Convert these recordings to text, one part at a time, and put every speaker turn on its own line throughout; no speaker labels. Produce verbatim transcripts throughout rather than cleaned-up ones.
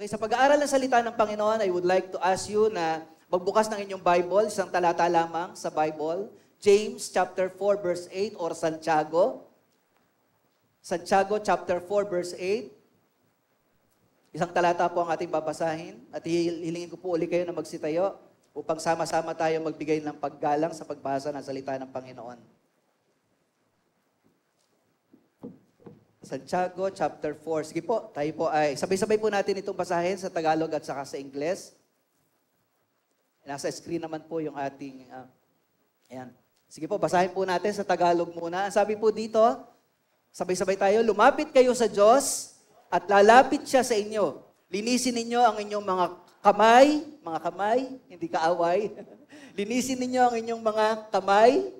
Okay, sa pag-aaral ng salita ng Panginoon, I would like to ask you na magbukas ng inyong Bible, isang talata lamang sa Bible, James chapter four verse eight or Santiago. Santiago chapter four verse eight. Isang talata po ang ating babasahin at hilingin ko po uli kayo na magsitayo upang sama-sama tayo magbigay ng paggalang sa pagbasa ng salita ng Panginoon. Santiago chapter four. Sige po, tayo po ay sabay-sabay po natin itong basahin sa Tagalog at saka sa Ingles. Nasa screen naman po yung ating uh, ayan. Sige po, basahin po natin sa Tagalog muna. Sabi po dito, sabay-sabay tayo, lumapit kayo sa Diyos at lalapit siya sa inyo. Linisin ninyo ang inyong mga kamay, mga kamay, hindi kaaway. Linisin ninyo ang inyong mga kamay,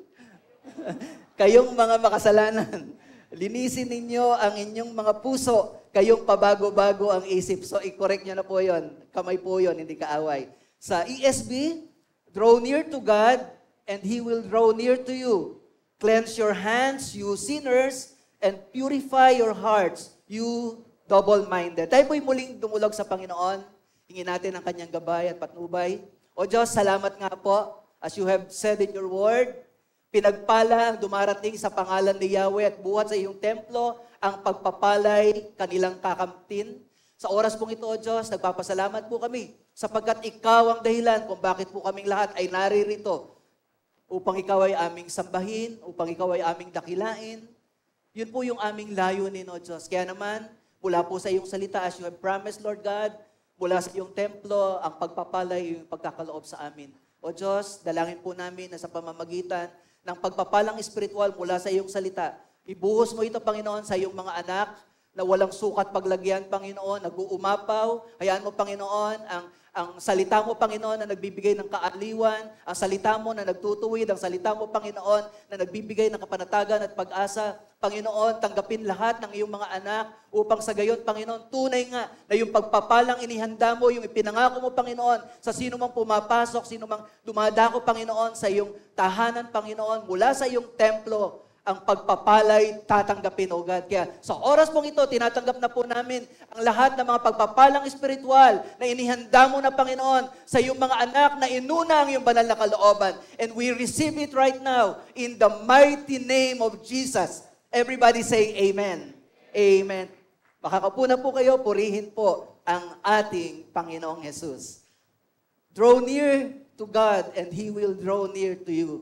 kayong mga makasalanan. Linisin ninyo ang inyong mga puso, kayong pabago-bago ang isip. So, i-correct nyo na po yon. Kamay po yon, hindi kaaway. Sa E S V, draw near to God, and He will draw near to you. Cleanse your hands, you sinners, and purify your hearts, you double-minded. Tayo po'y muling dumulog sa Panginoon. Hingin natin ang kanyang gabay at patnubay. O Diyos, salamat nga po, as you have said in your word, pinagpala ang dumarating sa pangalan ni Yahweh at buhat sa iyong templo ang pagpapalay kanilang kakamtin. Sa oras pong ito, O Diyos, nagpapasalamat po kami sapagkat ikaw ang dahilan kung bakit po kaming lahat ay naririto upang ikaw ay aming sambahin, upang ikaw ay aming dakilain. Yun po yung aming layunin, O Diyos. Kaya naman, mula po sa iyong salita, as you have promised, Lord God, mula sa iyong templo, ang pagpapalay, yung pagkakaloob sa amin. O Diyos, dalangin po namin na sa pamamagitan ng pagpapalang espiritual mula sa iyong salita. Ibuhos mo ito, Panginoon, sa iyong mga anak na walang sukat paglagyan, Panginoon, nag-uumapaw. Hayaan mo, Panginoon, ang, ang salita mo, Panginoon, na nagbibigay ng kaaliwan, ang salita mo na nagtutuwid, ang salita mo, Panginoon, na nagbibigay ng kapanatagan at pag-asa. Panginoon, tanggapin lahat ng iyong mga anak upang sa gayon, Panginoon, tunay nga na yung pagpapalang inihanda mo, yung ipinangako mo, Panginoon, sa sino mang pumapasok, sino mang dumadako, Panginoon, sa iyong tahanan, Panginoon, mula sa iyong templo, ang pagpapalay tatanggapin, O God. Kaya sa oras pong ito, tinatanggap na po namin ang lahat ng mga pagpapalang espiritual na inihanda mo na, Panginoon, sa iyong mga anak na inuna ang iyong banal na kalooban. And we receive it right now in the mighty name of Jesus. Everybody say Amen. Amen. Makakapo na po kayo, purihin po ang ating Panginoong Jesus. Draw near to God and He will draw near to you.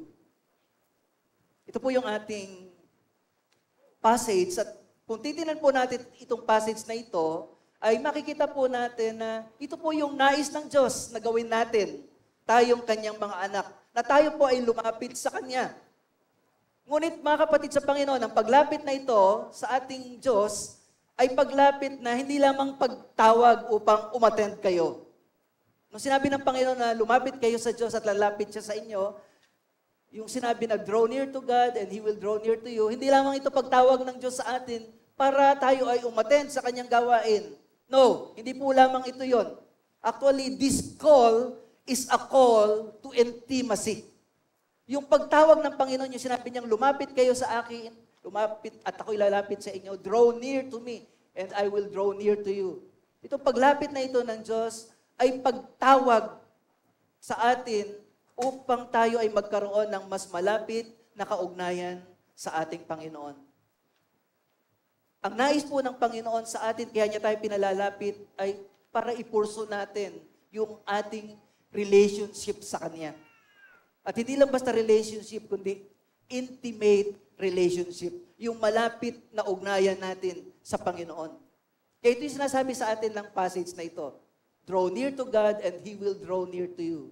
Ito po yung ating passage. At kung titinan po natin itong passage na ito, ay makikita po natin na ito po yung nais ng Diyos na gawin natin, tayong kanyang mga anak, na tayo po ay lumapit sa Kanya. Ngunit mga kapatid sa Panginoon, ang paglapit na ito sa ating Diyos ay paglapit na hindi lamang pagtawag upang umattend kayo. Nung sinabi ng Panginoon na lumapit kayo sa Diyos at lalapit siya sa inyo, yung sinabi na draw near to God and He will draw near to you, hindi lamang ito pagtawag ng Diyos sa atin para tayo ay umattend sa Kanyang gawain. No, hindi po lamang ito yon. Actually, this call is a call to intimacy. Yung pagtawag ng Panginoon, yung sinabi niyang, lumapit kayo sa akin, lumapit at ako'y lalapit sa inyo, draw near to me, and I will draw near to you. Itong paglapit na ito ng Diyos ay pagtawag sa atin upang tayo ay magkaroon ng mas malapit na kaugnayan sa ating Panginoon. Ang nais po ng Panginoon sa atin, kaya niya tayo pinalalapit, ay para ipurso natin yung ating relationship sa Kanya. At hindi lang basta relationship, kundi intimate relationship. Yung malapit na ugnayan natin sa Panginoon. Kaya ito yung sinasabi sa atin ng passage na ito. Draw near to God and He will draw near to you.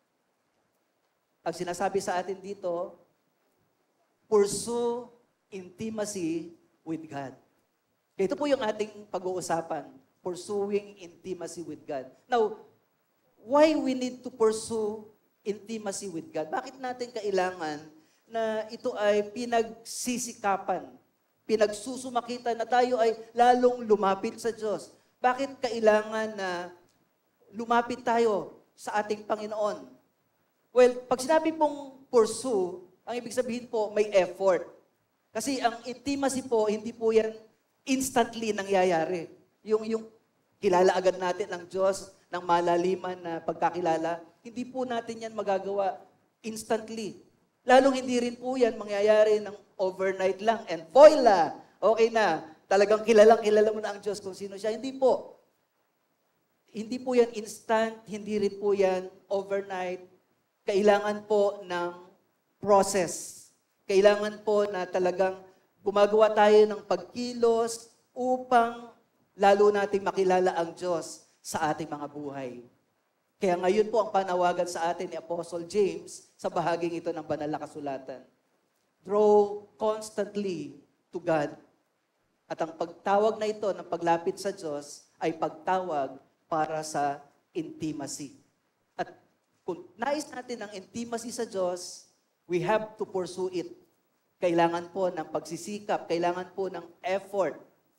Ang sinasabi sa atin dito, pursue intimacy with God. Kaya ito po yung ating pag-uusapan. Pursuing intimacy with God. Now, why we need to pursue intimacy with God? Bakit natin kailangan na ito ay pinagsisikapan, pinagsusumakitan na tayo ay lalong lumapit sa Diyos? Bakit kailangan na lumapit tayo sa ating Panginoon? Well, pag sinabi pong pursue, ang ibig sabihin po may effort. Kasi ang intimacy po, hindi po yan instantly nangyayari. Yung, yung kilala agad natin ang Diyos ng malaliman na pagkakilala, hindi po natin yan magagawa instantly. Lalong hindi rin po yan mangyayari ng overnight lang and voila, okay na, talagang kilalang kilala mo na ang Diyos kung sino siya. Hindi po. Hindi po yan instant, hindi rin po yan overnight. Kailangan po ng process. Kailangan po na talagang gumagawa tayo ng pagkilos upang lalo nating makilala ang Diyos sa ating mga buhay. Kaya ngayon po ang panawagan sa atin ni Apostle James sa bahaging ito ng banal na kasulatan. Draw constantly to God. At ang pagtawag na ito ng paglapit sa Diyos ay pagtawag para sa intimacy. At kung nais natin ang intimacy sa Diyos, we have to pursue it. Kailangan po ng pagsisikap, kailangan po ng effort.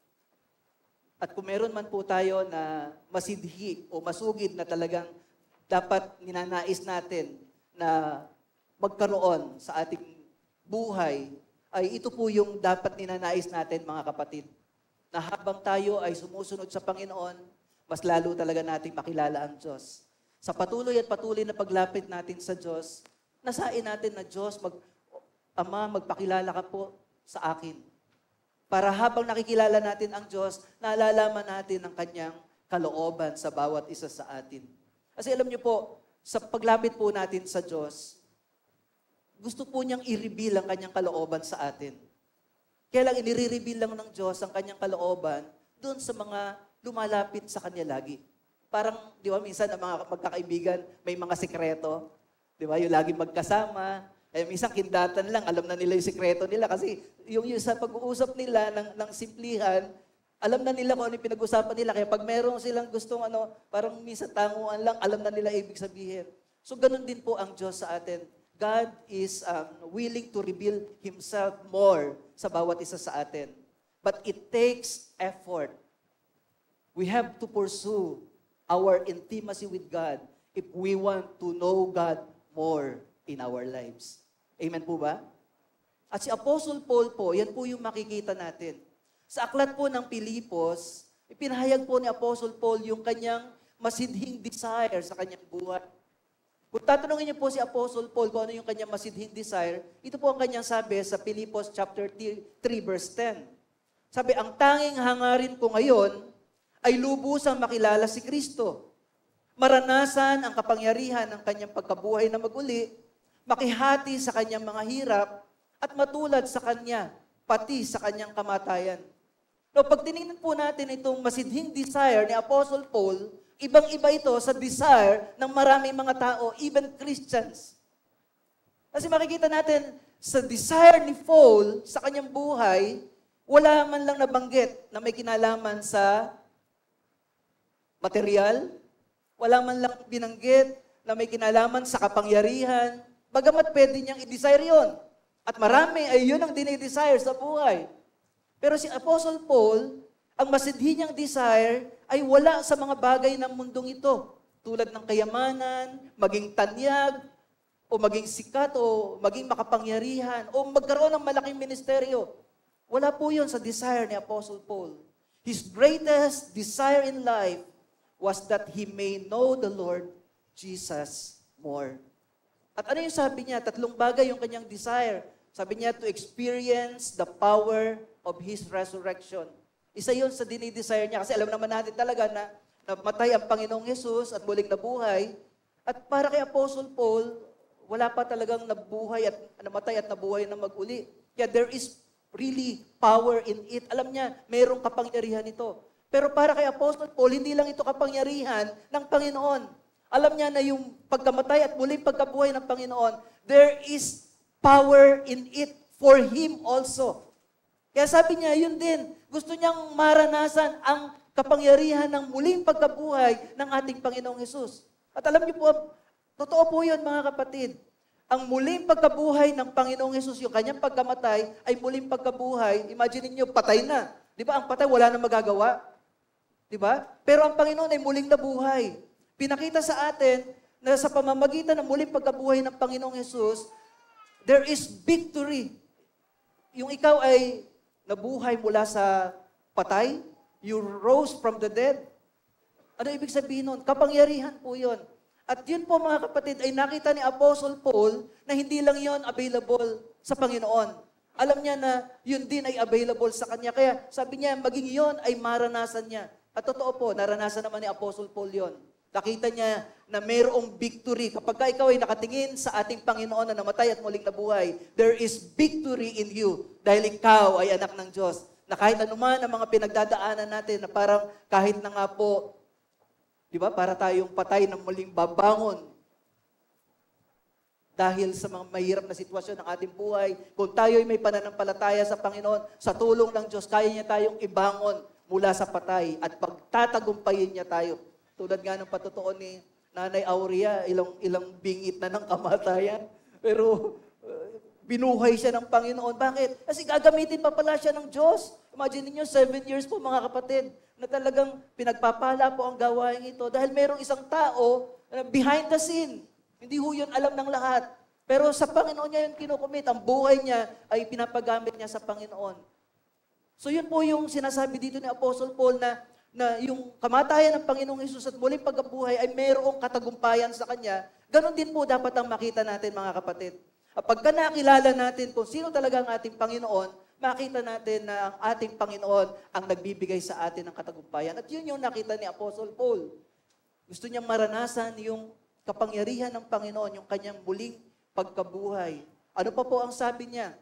At kung meron man po tayo na masidhi o masugid na talagang dapat ninanais natin na magkaroon sa ating buhay, ay ito po yung dapat ninanais natin, mga kapatid. Na habang tayo ay sumusunod sa Panginoon, mas lalo talaga nating makilala ang Diyos. Sa patuloy at patuloy na paglapit natin sa Diyos, nasain natin na Diyos, mag, Ama, magpakilala ka po sa akin. Para habang nakikilala natin ang Diyos, naalalaman natin ang kanyang kalooban sa bawat isa sa atin. Kasi alam niyo po, sa paglapit po natin sa Diyos, gusto po niyang i-reveal ang kanyang kalooban sa atin. Kaya lang inire-reveal lang ng Diyos ang kanyang kalooban doon sa mga lumalapit sa kanya lagi. Parang, di ba, minsan ang mga magkakaibigan, may mga sikreto. Di ba, yung lagi magkasama. Eh, minsan kindatan lang, alam na nila yung sikreto nila. Kasi yung, yung sa pag-uusap nila ng, ng simplihan, alam na nila kung ano yung pinag-usapan nila. Kaya pag meron silang gustong ano, parang minsan tanguan lang, alam na nila ibig sabihin. So ganun din po ang Diyos sa atin. God is um, willing to reveal Himself more sa bawat isa sa atin. But it takes effort. We have to pursue our intimacy with God if we want to know God more in our lives. Amen po ba? At si Apostle Paul po, yan po yung makikita natin. Sa aklat po ng Pilipos, ipinahayag po ni Apostle Paul yung kanyang masidhing desire sa kanyang buhay. Kung tatanungin niyo po si Apostle Paul kung ano yung kanyang masidhing desire, ito po ang kanyang sabi sa Pilipos chapter three verse ten. Sabi, ang tanging hangarin ko ngayon ay lubusang makilala si Kristo. Maranasan ang kapangyarihan ng kanyang pagkabuhay na maguli, makihati sa kanyang mga hirap, at matulad sa kanya, pati sa kanyang kamatayan. No, pag tinignan po natin itong masidhing desire ni Apostle Paul, ibang-iba ito sa desire ng maraming mga tao, even Christians. Kasi makikita natin, sa desire ni Paul, sa kanyang buhay, wala man lang nabanggit na may kinalaman sa material, wala man lang binanggit na may kinalaman sa kapangyarihan, bagamat pwede niyang i-desire yon. At marami ay yun ang dinidesire sa buhay. Pero si Apostle Paul, ang masidhi niyang desire ay wala sa mga bagay ng mundong ito. Tulad ng kayamanan, maging tanyag, o maging sikat, o maging makapangyarihan, o magkaroon ng malaking ministeryo. Wala po yun sa desire ni Apostle Paul. His greatest desire in life was that he may know the Lord Jesus more. At ano yung sabi niya? Tatlong bagay yung kanyang desire. Sabi niya, to experience the power of His resurrection. Isa yun sa dinidesire niya. Kasi alam naman natin talaga na namatay ang Panginoong Jesus at muling nabuhay. At para kay Apostle Paul, wala pa talagang nabuhay at namatay at nabuhay na mag-uli. Kaya there is really power in it. Alam niya, mayroong kapangyarihan ito. Pero para kay Apostle Paul, hindi lang ito kapangyarihan ng Panginoon. Alam niya na yung pagkamatay at muling pagkabuhay ng Panginoon, there is power in it for him also. Kaya sabi niya, yun din. Gusto niyang maranasan ang kapangyarihan ng muling pagkabuhay ng ating Panginoong Hesus. At alam niyo po, totoo po yun, mga kapatid. Ang muling pagkabuhay ng Panginoong Hesus, yung kanyang pagkamatay, ay muling pagkabuhay. Imagine niyo, patay na. Di ba? Ang patay, wala na magagawa. Di ba? Pero ang Panginoon ay muling nabuhay. Pinakita sa atin na sa pamamagitan ng muling pagkabuhay ng Panginoong Hesus, there is victory. Yung ikaw ay nabuhay mula sa patay, you rose from the dead, Ano ibig sabihin nun? Kapangyarihan po yun. At yun po mga kapatid, ay nakita ni Apostle Paul na hindi lang yon available sa Panginoon. Alam niya na yun din ay available sa kanya. Kaya sabi niya, maging yon ay maranasan niya. At totoo po, naranasan naman ni Apostle Paul yon. Nakita niya na mayroong victory. Kapag ka ikaw ay nakatingin sa ating Panginoon na namatay at muling nabuhay, there is victory in you dahil ikaw ay anak ng Diyos. Na kahit anuman ang mga pinagdadaanan natin, na parang kahit na nga po, di ba, para tayong patay na muling babangon dahil sa mga mahirap na sitwasyon ng ating buhay, kung tayo ay may pananampalataya sa Panginoon, sa tulong ng Diyos, kaya niya tayong ibangon mula sa patay at pagtatagumpayin niya tayo. Tulad nga ng patotoo ni Nanay Aurea, ilang, ilang bingit na ng kamatayan. Pero uh, binuhay siya ng Panginoon. Bakit? Kasi gagamitin pa pala siya ng Diyos. Imagine niyo, seven years po mga kapatid, na talagang pinagpapala po ang gawain ito dahil merong isang tao uh, behind the scene. Hindi ho yun alam ng lahat. Pero sa Panginoon niya yun kinukumit. Ang buhay niya ay pinapagamit niya sa Panginoon. So yun po yung sinasabi dito ni Apostle Paul na na yung kamatayan ng Panginoong Hesus at muling pagkabuhay ay mayroong katagumpayan sa Kanya, ganon din po dapat ang makita natin mga kapatid. At pagka nakilala natin kung sino talaga ang ating Panginoon, makita natin na ang ating Panginoon ang nagbibigay sa atin ng katagumpayan. At yun yung nakita ni Apostle Paul. Gusto niyang maranasan yung kapangyarihan ng Panginoon, yung kanyang muling pagkabuhay. Ano pa po ang sabi niya?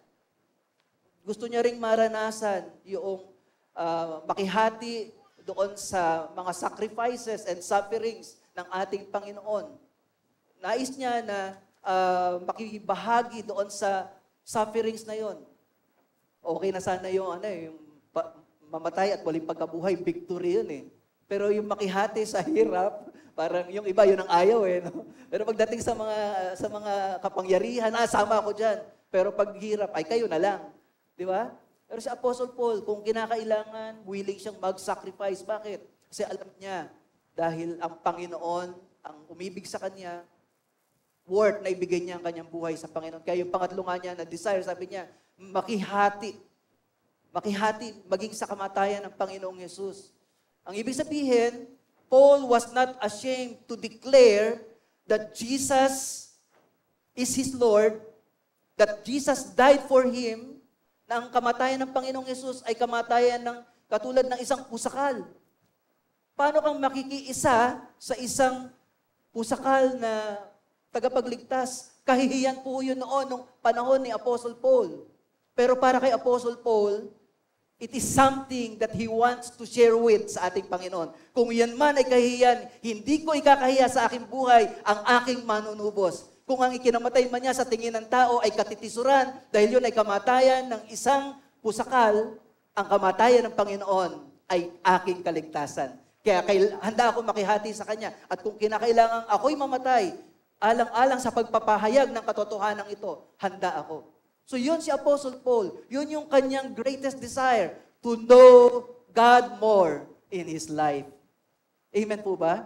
Gusto niya ring maranasan yung uh, makihati doon sa mga sacrifices and sufferings ng ating Panginoon. Nais niya na uh, makibahagi doon sa sufferings na yon. Okay na sana yung, ano, yung pa, mamatay at walang pagkabuhay, victory yun eh. Pero yung makihati sa hirap, parang yung iba, yun ang ayaw eh. No? Pero pagdating sa mga, sa mga kapangyarihan, ah, sama ako dyan. Pero pag hirap, ay kayo na lang. Di ba? Pero si Apostle Paul, kung kinakailangan, willing siyang mag-sacrifice. Bakit? Kasi alam niya, dahil ang Panginoon, ang umibig sa kanya, worth na ibigay niya ang kanyang buhay sa Panginoon. Kaya yung pangatlo nga niya na desire, sabi niya, makihati. Makihati, maging sa kamatayan ng Panginoong Yesus. Ang ibig sabihin, Paul was not ashamed to declare that Jesus is his Lord, that Jesus died for him, na ang kamatayan ng Panginoong Yesus ay kamatayan ng katulad ng isang pusakal. Paano kang makikiisa sa isang pusakal na tagapagligtas? Kahihiyan po yun noon nung panahon ni Apostle Paul. Pero para kay Apostle Paul, it is something that he wants to share with sa ating Panginoon. Kung yan man ay kahihiyan, hindi ko ikakahiya sa aking buhay ang aking manunubos. Kung ang ikinamatay man niya sa tingin ng tao ay katitisuran, dahil yun ay kamatayan ng isang pusakal, ang kamatayan ng Panginoon ay aking kaligtasan. Kaya kail- handa ako makihati sa Kanya. At kung kinakailangan ako'y mamatay, alang-alang sa pagpapahayag ng katotohanan ito, handa ako. So yun si Apostle Paul, yun yung kanyang greatest desire, to know God more in his life. Amen po ba?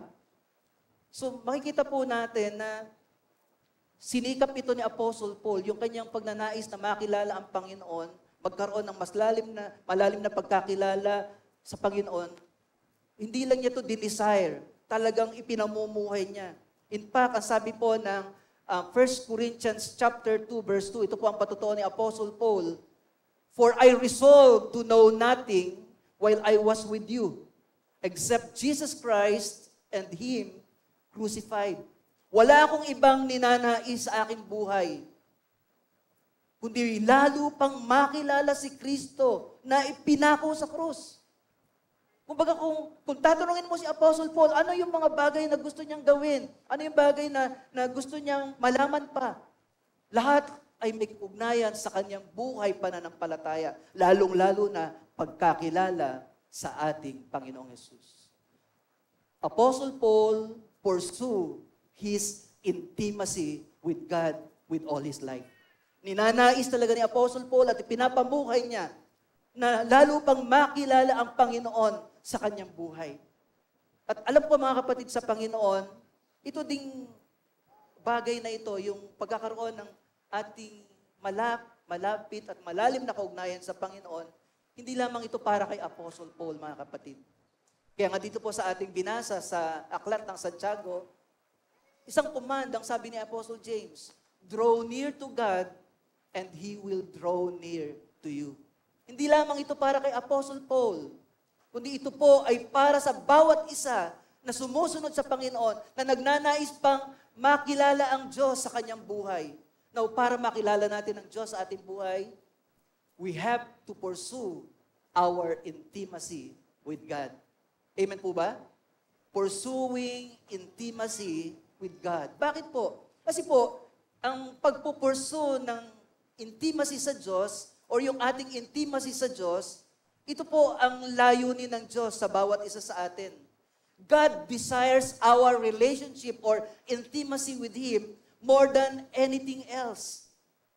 So makikita po natin na sinikap ito ni Apostle Paul, yung kanyang pagnanais na makilala ang Panginoon, magkaroon ng mas lalim na, malalim na pagkakilala sa Panginoon. Hindi lang niya ito dinesire, talagang ipinamumuhay niya. In fact, ang sabi po ng uh, First Corinthians chapter two, verse two, ito po ang patotoo ni Apostle Paul, "For I resolved to know nothing while I was with you, except Jesus Christ and Him crucified." Wala akong ibang ninanais sa aking buhay, kundi lalo pang makilala si Kristo na ipinako sa krus. Kumbaga kung, kung tatanungin mo si Apostle Paul, ano yung mga bagay na gusto niyang gawin? Ano yung bagay na, na gusto niyang malaman pa? Lahat ay may ugnayan sa kanyang buhay pananampalataya, lalong-lalo na pagkakilala sa ating Panginoong Yesus. Apostle Paul pursue his intimacy with God with all his life. Ninanais talaga ni Apostle Paul at pinapabuhay niya na lalo pang makilala ang Panginoon sa kanyang buhay. At alam ko mga kapatid sa Panginoon, ito ding bagay na ito, yung pagkakaroon ng ating malap, malapit at malalim na kaugnayan sa Panginoon, hindi lamang ito para kay Apostle Paul, mga kapatid. Kaya nga dito po sa ating binasa sa Aklat ng Santiago, isang command ang sabi ni Apostle James, draw near to God and He will draw near to you. Hindi lamang ito para kay Apostle Paul, kundi ito po ay para sa bawat isa na sumusunod sa Panginoon, na nagnanais pang makilala ang Diyos sa kanyang buhay. Now, para makilala natin ang Diyos sa ating buhay, we have to pursue our intimacy with God. Amen po ba? Pursuing intimacy with God. Bakit po? Kasi po, ang pagpupursu ng intimacy sa Diyos or yung ating intimacy sa Diyos, ito po ang layunin ng Diyos sa bawat isa sa atin. God desires our relationship or intimacy with Him more than anything else.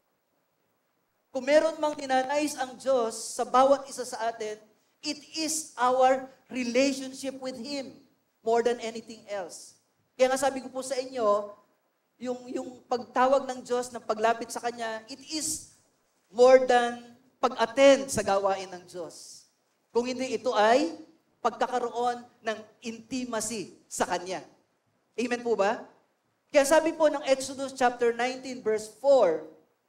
Kung meron mang ninanais ang Diyos sa bawat isa sa atin, it is our relationship with Him more than anything else. Kaya nga sabi ko po sa inyo, yung, yung pagtawag ng Diyos ng paglapit sa Kanya, it is more than pag-attend sa gawain ng Diyos. Kung hindi, ito ay pagkakaroon ng intimacy sa Kanya. Amen po ba? Kaya sabi po ng Exodus chapter nineteen verse four,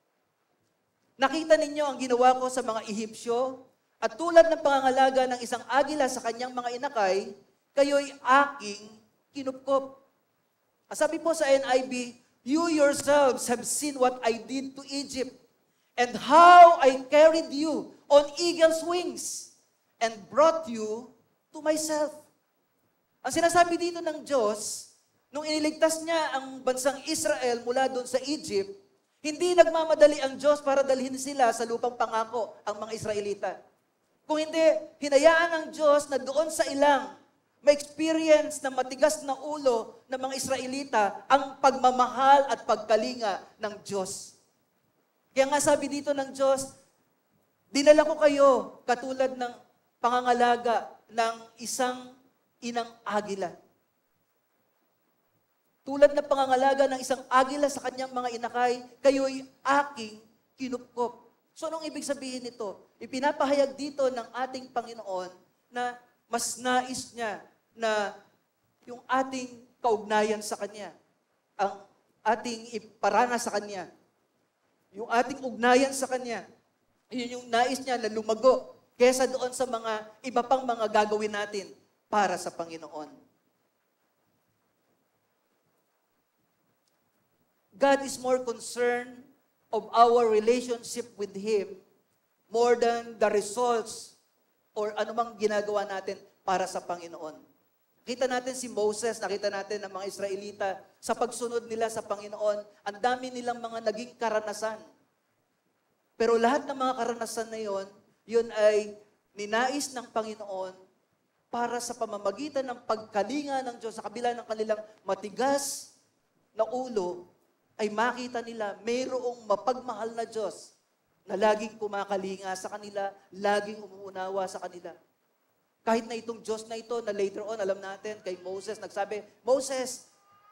nakita ninyo ang ginawa ko sa mga Ehipsyo, at tulad ng pangangalaga ng isang agila sa kanyang mga inakay, kayo'y aking kinupkop. Sabi po sa N I V, you yourselves have seen what I did to Egypt, and how I carried you on eagle's wings, and brought you to myself. Ang sinasabi dito ng Diyos, nung iniligtas niya ang bansang Israel mula doon sa Egypt, hindi nagmamadali ang Diyos para dalhin sila sa lupang pangako, ang mga Israelita. Kung hindi, hinayaan ng Diyos na doon sa ilang ma-experience na matigas na ulo ng mga Israelita ang pagmamahal at pagkalinga ng Diyos. Kaya nga sabi dito ng Diyos, dinala ko kayo katulad ng pangangalaga ng isang inang agila. Tulad ng pangangalaga ng isang agila sa kanyang mga inakay, kayo'y aking kinupkop. So, anong ibig sabihin nito? Ipinapahayag dito ng ating Panginoon na mas nais niya na yung ating kaugnayan sa Kanya, ang ating iparana sa Kanya, yung ating ugnayan sa Kanya, yun yung nais niya na lumago kesa doon sa mga iba pang mga gagawin natin para sa Panginoon. God is more concerned of our relationship with Him more than the results or anumang ginagawa natin para sa Panginoon. Nakita natin si Moses, nakita natin ang mga Israelita, sa pagsunod nila sa Panginoon, ang dami nilang mga naging karanasan. Pero lahat ng mga karanasan na yon, yun ay ninais ng Panginoon para sa pamamagitan ng pagkalinga ng Diyos sa kabila ng kanilang matigas na ulo, ay makita nila mayroong mapagmahal na Diyos na laging kumakalinga sa kanila, laging umuunawa sa kanila. Kahit na itong Diyos na ito, na later on, alam natin, kay Moses, nagsabi, Moses,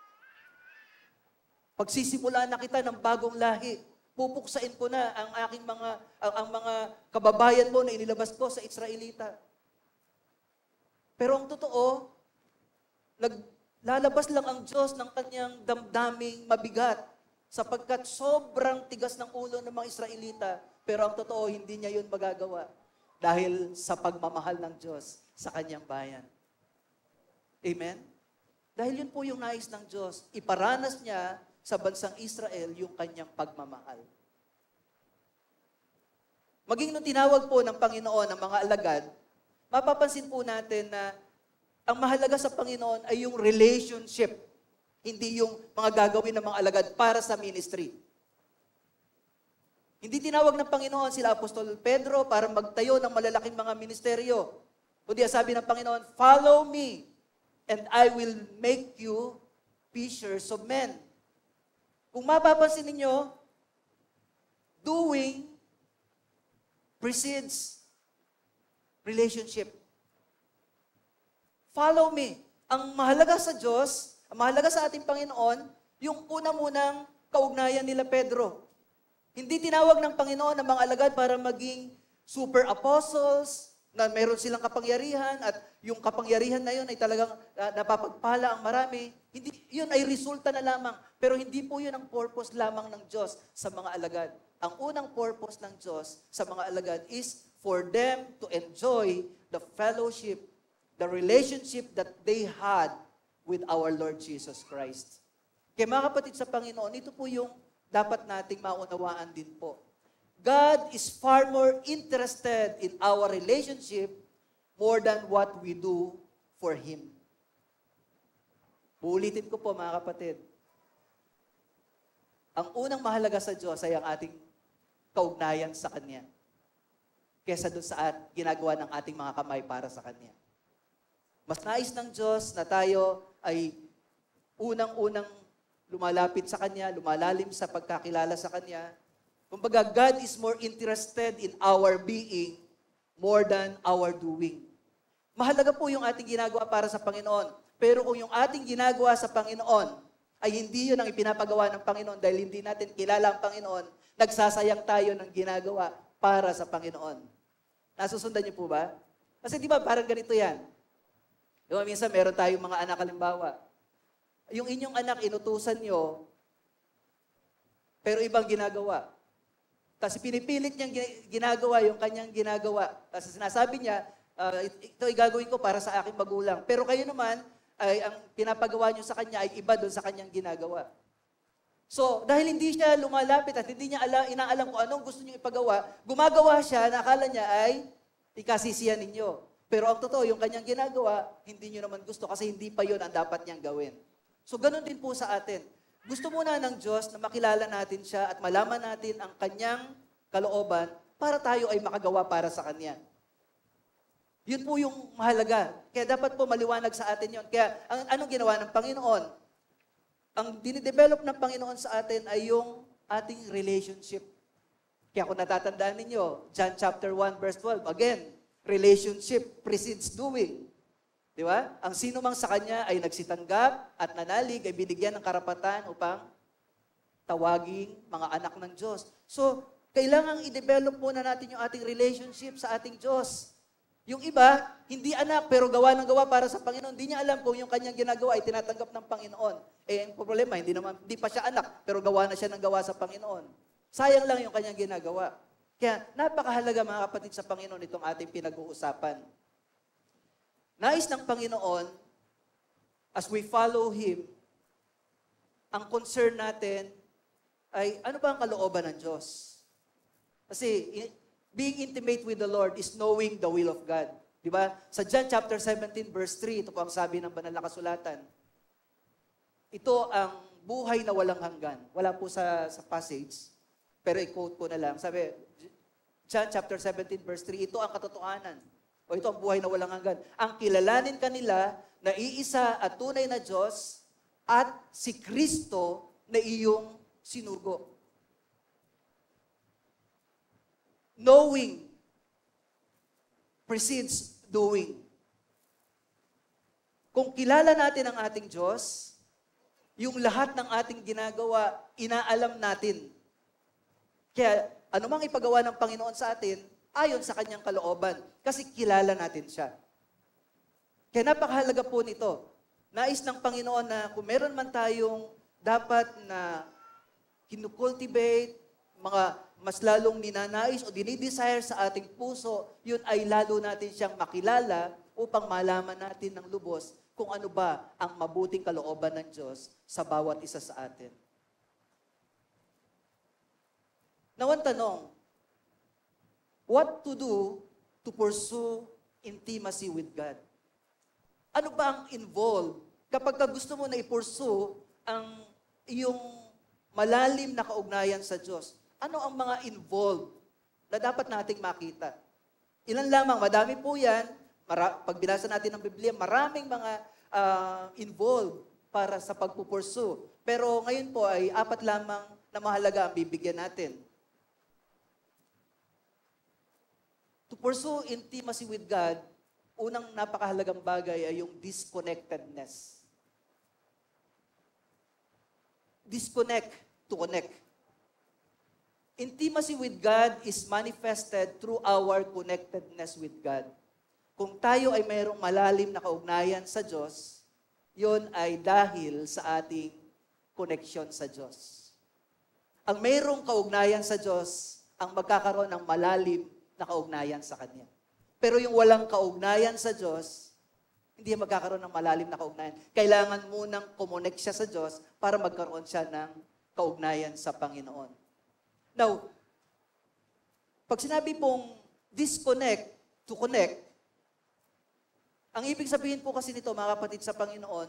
pagsisimulaan na kita ng bagong lahi, pupuksain ko na ang aking mga, ang, ang mga kababayan mo na inilabas ko sa Israelita. Pero ang totoo, naglalabas lang ang Diyos ng kanyang damdaming mabigat sapagkat sobrang tigas ng ulo ng mga Israelita, pero ang totoo, hindi niya yun magagawa dahil sa pagmamahal ng Diyos sa kanyang bayan. Amen? Dahil yun po yung nais ng Diyos. Iparanas niya sa bansang Israel yung kanyang pagmamahal. Maging nung tinawag po ng Panginoon ang mga alagad, mapapansin po natin na ang mahalaga sa Panginoon ay yung relationship, hindi yung mga gagawin ng mga alagad para sa ministry. Hindi tinawag ng Panginoon sila Apostol Pedro para magtayo ng malalaking mga ministeryo. Kundi sabi ng Panginoon, follow me and I will make you fishers of men. Kung mapapansin ninyo, doing precedes relationship. Follow me. Ang mahalaga sa Diyos, ang mahalaga sa ating Panginoon, yung una-munang kaugnayan nila Pedro. Hindi tinawag ng Panginoon ang mga alagad para maging super apostles, na meron silang kapangyarihan at yung kapangyarihan na yun ay talagang uh, napapagpala ang marami. Hindi, yun ay resulta na lamang. Pero hindi po yun ang purpose lamang ng Diyos sa mga alagad. Ang unang purpose ng Diyos sa mga alagad is for them to enjoy the fellowship, the relationship that they had with our Lord Jesus Christ. Kaya mga kapatid sa Panginoon, ito po yung dapat nating maunawaan din po. God is far more interested in our relationship more than what we do for Him. Uulitin ko po mga kapatid. Ang unang mahalaga sa Diyos ay ang ating kaugnayan sa Kanya. Kesa doon sa at, ginagawa ng ating mga kamay para sa Kanya. Mas nais ng Diyos na tayo ay unang-unang lumalapit sa Kanya, lumalalim sa pagkakilala sa Kanya. Kumbaga, God is more interested in our being more than our doing. Mahalaga po yung ating ginagawa para sa Panginoon. Pero kung yung ating ginagawa sa Panginoon ay hindi yun ang ipinapagawa ng Panginoon dahil hindi natin kilala ang Panginoon, nagsasayang tayo ng ginagawa para sa Panginoon. Nasusundan niyo po ba? Kasi di ba parang ganito yan. Yung minsan meron tayong mga anak halimbawa. Yung inyong anak inutusan niyo, pero ibang ginagawa. Tapos pinipilit niyang ginagawa yung kanyang ginagawa. Tapos sinasabi niya, uh, ito ay gagawin ko para sa aking magulang. Pero kayo naman, ay ang pinapagawa niyo sa kanya ay iba doon sa kanyang ginagawa. So, dahil hindi siya lumalapit at hindi niya ala, inaalam kung anong gusto niyo ipagawa, gumagawa siya na akala niya ay ikasisiyan ninyo. Pero ang totoo, yung kanyang ginagawa, hindi niyo naman gusto kasi hindi pa yun ang dapat niyang gawin. So, ganun din po sa atin. Gusto muna ng Diyos na makilala natin siya at malaman natin ang kanyang kalooban para tayo ay makagawa para sa kanya. Yun po yung mahalaga. Kaya dapat po maliwanag sa atin yun. Kaya ang, anong ginawa ng Panginoon? Ang dinidevelop ng Panginoon sa atin ay yung ating relationship. Kaya kung natatandaan ninyo, John chapter one verse twelve, again, relationship precedes doing. Di ba? Ang sino mang sa kanya ay nagsitanggap at nanalig ay binigyan ng karapatan upang tawaging mga anak ng Diyos. So, kailangang i-develop muna natin yung ating relationship sa ating Diyos. Yung iba, hindi anak pero gawa ng gawa para sa Panginoon. Hindi niya alam kung yung kanyang ginagawa ay tinatanggap ng Panginoon. Eh, ang problema, hindi naman, hindi pa siya anak pero gawa na siya ng gawa sa Panginoon. Sayang lang yung kanyang ginagawa. Kaya, napakahalaga mga kapatid sa Panginoon itong ating pinag-uusapan. Nais ng Panginoon, as we follow Him, ang concern natin ay ano ba ang kalooban ng Diyos? Kasi being intimate with the Lord is knowing the will of God. Di ba? Sa John chapter seventeen verse three, ito po ang sabi ng banal na kasulatan. Ito ang buhay na walang hanggan. Wala po sa, sa passage, pero i-quote ko na lang. Sabi, John chapter seventeen verse three, ito ang katotohanan. O ito ang buhay na walang hanggan. Ang kilalanin kanila na iisa at tunay na Diyos at si Kristo na iyong sinugo. Knowing precedes doing. Kung kilala natin ang ating Diyos, yung lahat ng ating ginagawa, inaalam natin. Kaya anumang ipagawa ng Panginoon sa atin, ayon sa kanyang kalooban. Kasi kilala natin siya. Kaya napakahalaga po nito. Nais ng Panginoon na kung meron man tayong dapat na kinukultivate, mga mas lalong ninanais o dinidesire sa ating puso, yun ay lalo natin siyang makilala upang malaman natin ng lubos kung ano ba ang mabuting kalooban ng Diyos sa bawat isa sa atin. Now, ang tanong, what to do to pursue intimacy with God? Ano ba ang involved kapag gusto mo na i-pursue ang iyong malalim na kaugnayan sa Diyos? Ano ang mga involved na dapat nating makita? Ilan lamang, madami po yan. Mara- pag binasa natin ng Biblia, maraming mga uh, involved para sa pagpupursue. Pero ngayon po ay apat lamang na mahalaga ang bibigyan natin. To pursue intimacy with God, unang napakahalagang bagay ay yung disconnectedness. Disconnect to connect. Intimacy with God is manifested through our connectedness with God. kung tayo ay mayroong malalim na kaugnayan sa Diyos, yon ay dahil sa ating koneksyon sa Diyos. Ang mayroong kaugnayan sa Diyos, ang magkakaroon ng malalim na kaugnayan sa Kanya. Pero yung walang kaugnayan sa Diyos, hindi magkakaroon ng malalim na kaugnayan. Kailangan munang kumonek siya sa Diyos para magkaroon siya ng kaugnayan sa Panginoon. Now, pag sinabi pong disconnect to connect, ang ibig sabihin po kasi nito, mga kapatid sa Panginoon,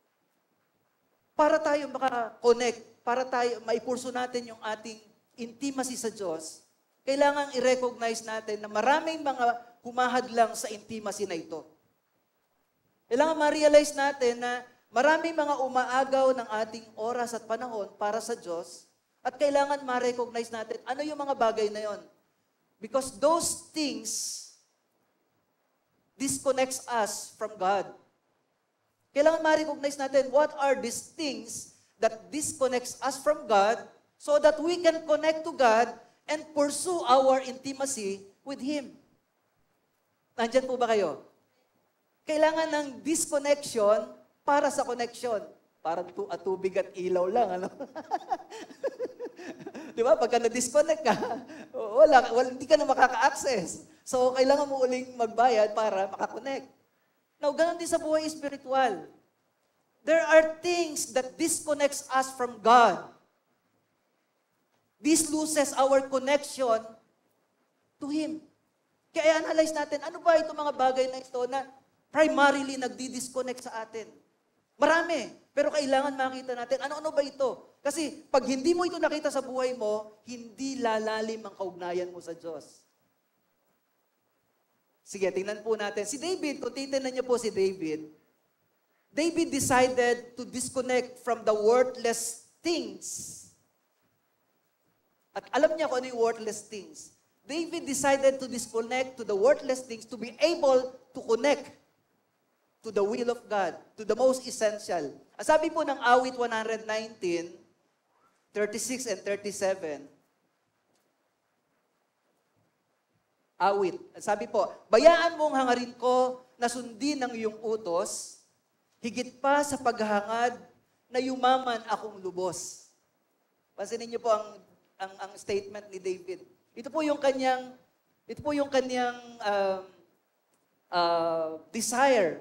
para tayo maka-connect, para tayo maipurso natin yung ating intimacy sa Diyos, kailangan i-recognize natin na maraming mga humahadlang sa intimacy na ito. Kailangan ma-realize natin na maraming mga umaagaw ng ating oras at panahon para sa Diyos at kailangan ma-recognize natin ano yung mga bagay na yon. Because those things disconnects us from God. Kailangan ma-recognize natin what are these things that disconnects us from God so that we can connect to God and pursue our intimacy with Him. Nandyan po ba kayo? Kailangan ng disconnection para sa connection. Parang tu- at tubig at ilaw lang, ano? Di ba? Pagka na-disconnect ka, wala, wala, hindi ka na makaka-access. So, kailangan mo uling magbayad para makakonect. Now, ganun din sa buhay spiritual. There are things that disconnects us from God. This loses our connection to Him. Kaya analyze natin, ano ba itong mga bagay na ito na primarily nagdi-disconnect sa atin? Marami. Pero kailangan makita natin, ano-ano ba ito? Kasi pag hindi mo ito nakita sa buhay mo, hindi lalalim ang kaugnayan mo sa Diyos. Sige, tingnan po natin. Si David, kung titignan niyo po si David, David decided to disconnect from the worthless things. At alam niya kung ano yung worthless things. David decided to disconnect to the worthless things to be able to connect to the will of God, to the most essential. Ang sabi po ng awit one nineteen, thirty-six and thirty-seven, awit. Ang sabi po, bayaan mong hangarin ko na sundin ang iyong utos, higit pa sa paghahangad na yumaman akong lubos. Pansinin niyo po ang, ang, ang statement ni David. Ito po yung kanyang, ito po yung kanyang um, uh, desire.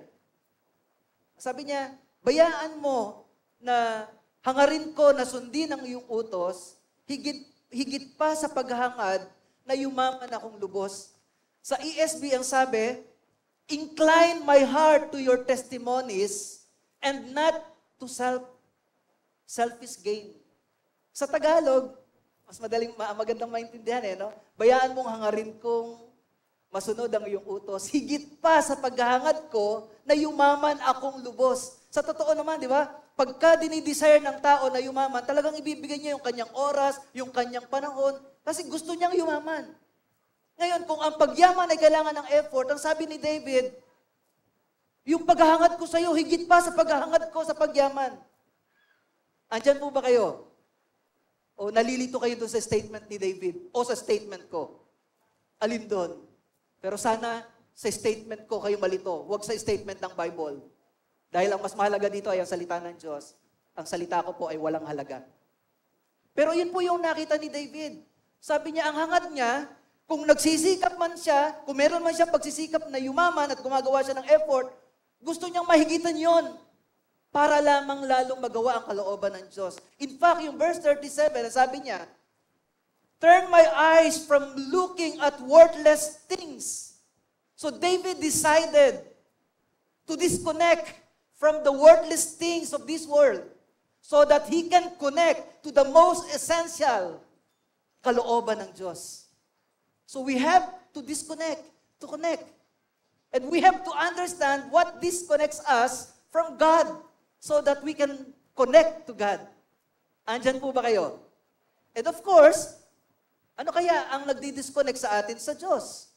Sabi niya, bayaan mo na hangarin ko na sundin ang iyong utos, higit, higit pa sa paghahangad na yumaman akong lubos. Sa E S V ang sabi, incline my heart to your testimonies and not to self, selfish gain. Sa Tagalog, mas madaling, magandang maintindihan eh, no? Bayaan mong hangarin kong masunod ang iyong utos, higit pa sa paghahangad ko na yumaman akong lubos. Sa totoo naman, di ba? Pagka dinidesire ng tao na yumaman, talagang ibibigay niya yung kanyang oras, yung kanyang panahon, kasi gusto niyang yumaman. Ngayon, kung ang pagyaman ay kailangan ng effort, ang sabi ni David, yung paghahangad ko sa iyo, higit pa sa paghahangad ko sa pagyaman. Andyan po ba kayo? O nalilito kayo doon sa statement ni David? O sa statement ko? Alin doon? Pero sana sa statement ko kayo malito. Huwag sa statement ng Bible. Dahil ang mas mahalaga dito ay ang salita ng Diyos. Ang salita ko po ay walang halaga. Pero yun po yung nakita ni David. Sabi niya, ang hangad niya, kung nagsisikap man siya, kung meron man siya pagsisikap na yumaman at gumagawa siya ng effort, gusto niyang mahigitan yon para lamang lalong magawa ang kalooban ng Diyos. In fact, yung verse thirty-seven, sabi niya, turn my eyes from looking at worthless things. So David decided to disconnect from the worthless things of this world so that he can connect to the most essential kalooban ng Diyos. So we have to disconnect, to connect. And we have to understand what disconnects us from God so that we can connect to God. Andyan po ba kayo? And of course, ano kaya ang nagdi-disconnect sa atin sa Diyos?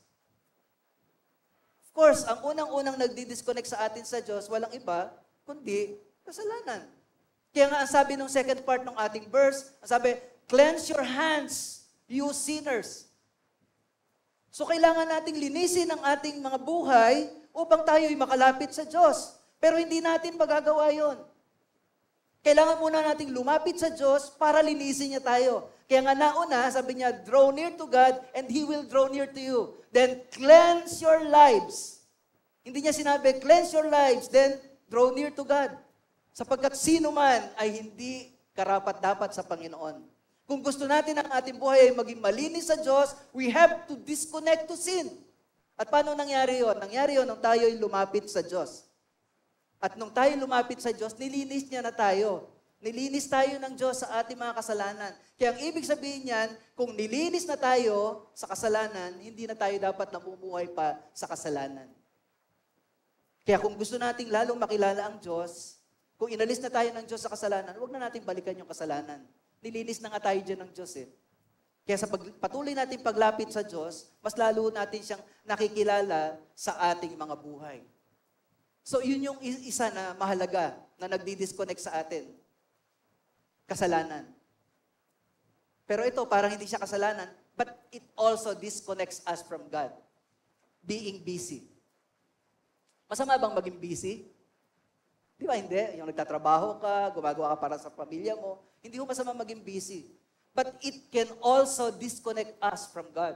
Of course, ang unang-unang nagdi-disconnect sa atin sa Diyos, walang iba, kundi kasalanan. Kaya nga ang sabi ng second part ng ating verse, ang sabi, cleanse your hands, you sinners. So kailangan nating linisin ang ating mga buhay upang tayo'y makalapit sa Diyos. Pero hindi natin magagawa yon. Kailangan muna nating lumapit sa Diyos para linisin niya tayo. Kaya nga nauna, sabi niya, draw near to God and He will draw near to you. Then cleanse your lives. Hindi niya sinabi, cleanse your lives, then draw near to God. Sapagkat sino man ay hindi karapat-dapat sa Panginoon. Kung gusto natin ang ating buhay ay maging malinis sa Diyos, we have to disconnect to sin. At paano nangyari yon? Nangyari yon nung tayo'y lumapit sa Diyos. At nung tayo lumapit sa Diyos, nilinis niya na tayo. Nilinis tayo ng Diyos sa ating mga kasalanan. Kaya ang ibig sabihin niyan, kung nilinis na tayo sa kasalanan, hindi na tayo dapat namumuhay pa sa kasalanan. Kaya kung gusto nating lalong makilala ang Diyos, kung inalis na tayo ng Diyos sa kasalanan, huwag na nating balikan yung kasalanan. Nilinis na nga tayo dyan ng Diyos eh. Kaya sa pag, patuloy natin paglapit sa Diyos, mas lalo natin siyang nakikilala sa ating mga buhay. So yun yung isa na mahalaga na nagdi-disconnect sa atin. Kasalanan. Pero ito, parang hindi siya kasalanan, but it also disconnects us from God. Being busy. Masama bang maging busy? Di ba hindi? Yung nagtatrabaho ka, gumagawa ka para sa pamilya mo, hindi mo masama maging busy. But it can also disconnect us from God.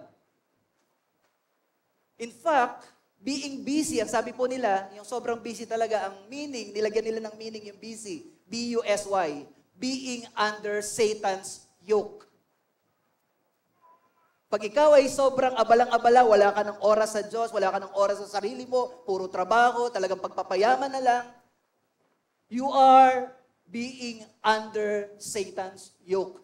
In fact, being busy, ang sabi po nila, yung sobrang busy talaga, ang meaning, nilagyan nila ng meaning yung busy, B U S Y, being under Satan's yoke. Pag ikaw ay sobrang abalang-abala, wala ka ng oras sa Diyos, wala ka ng oras sa sarili mo, puro trabaho, talagang pagpapayaman na lang, you are being under Satan's yoke.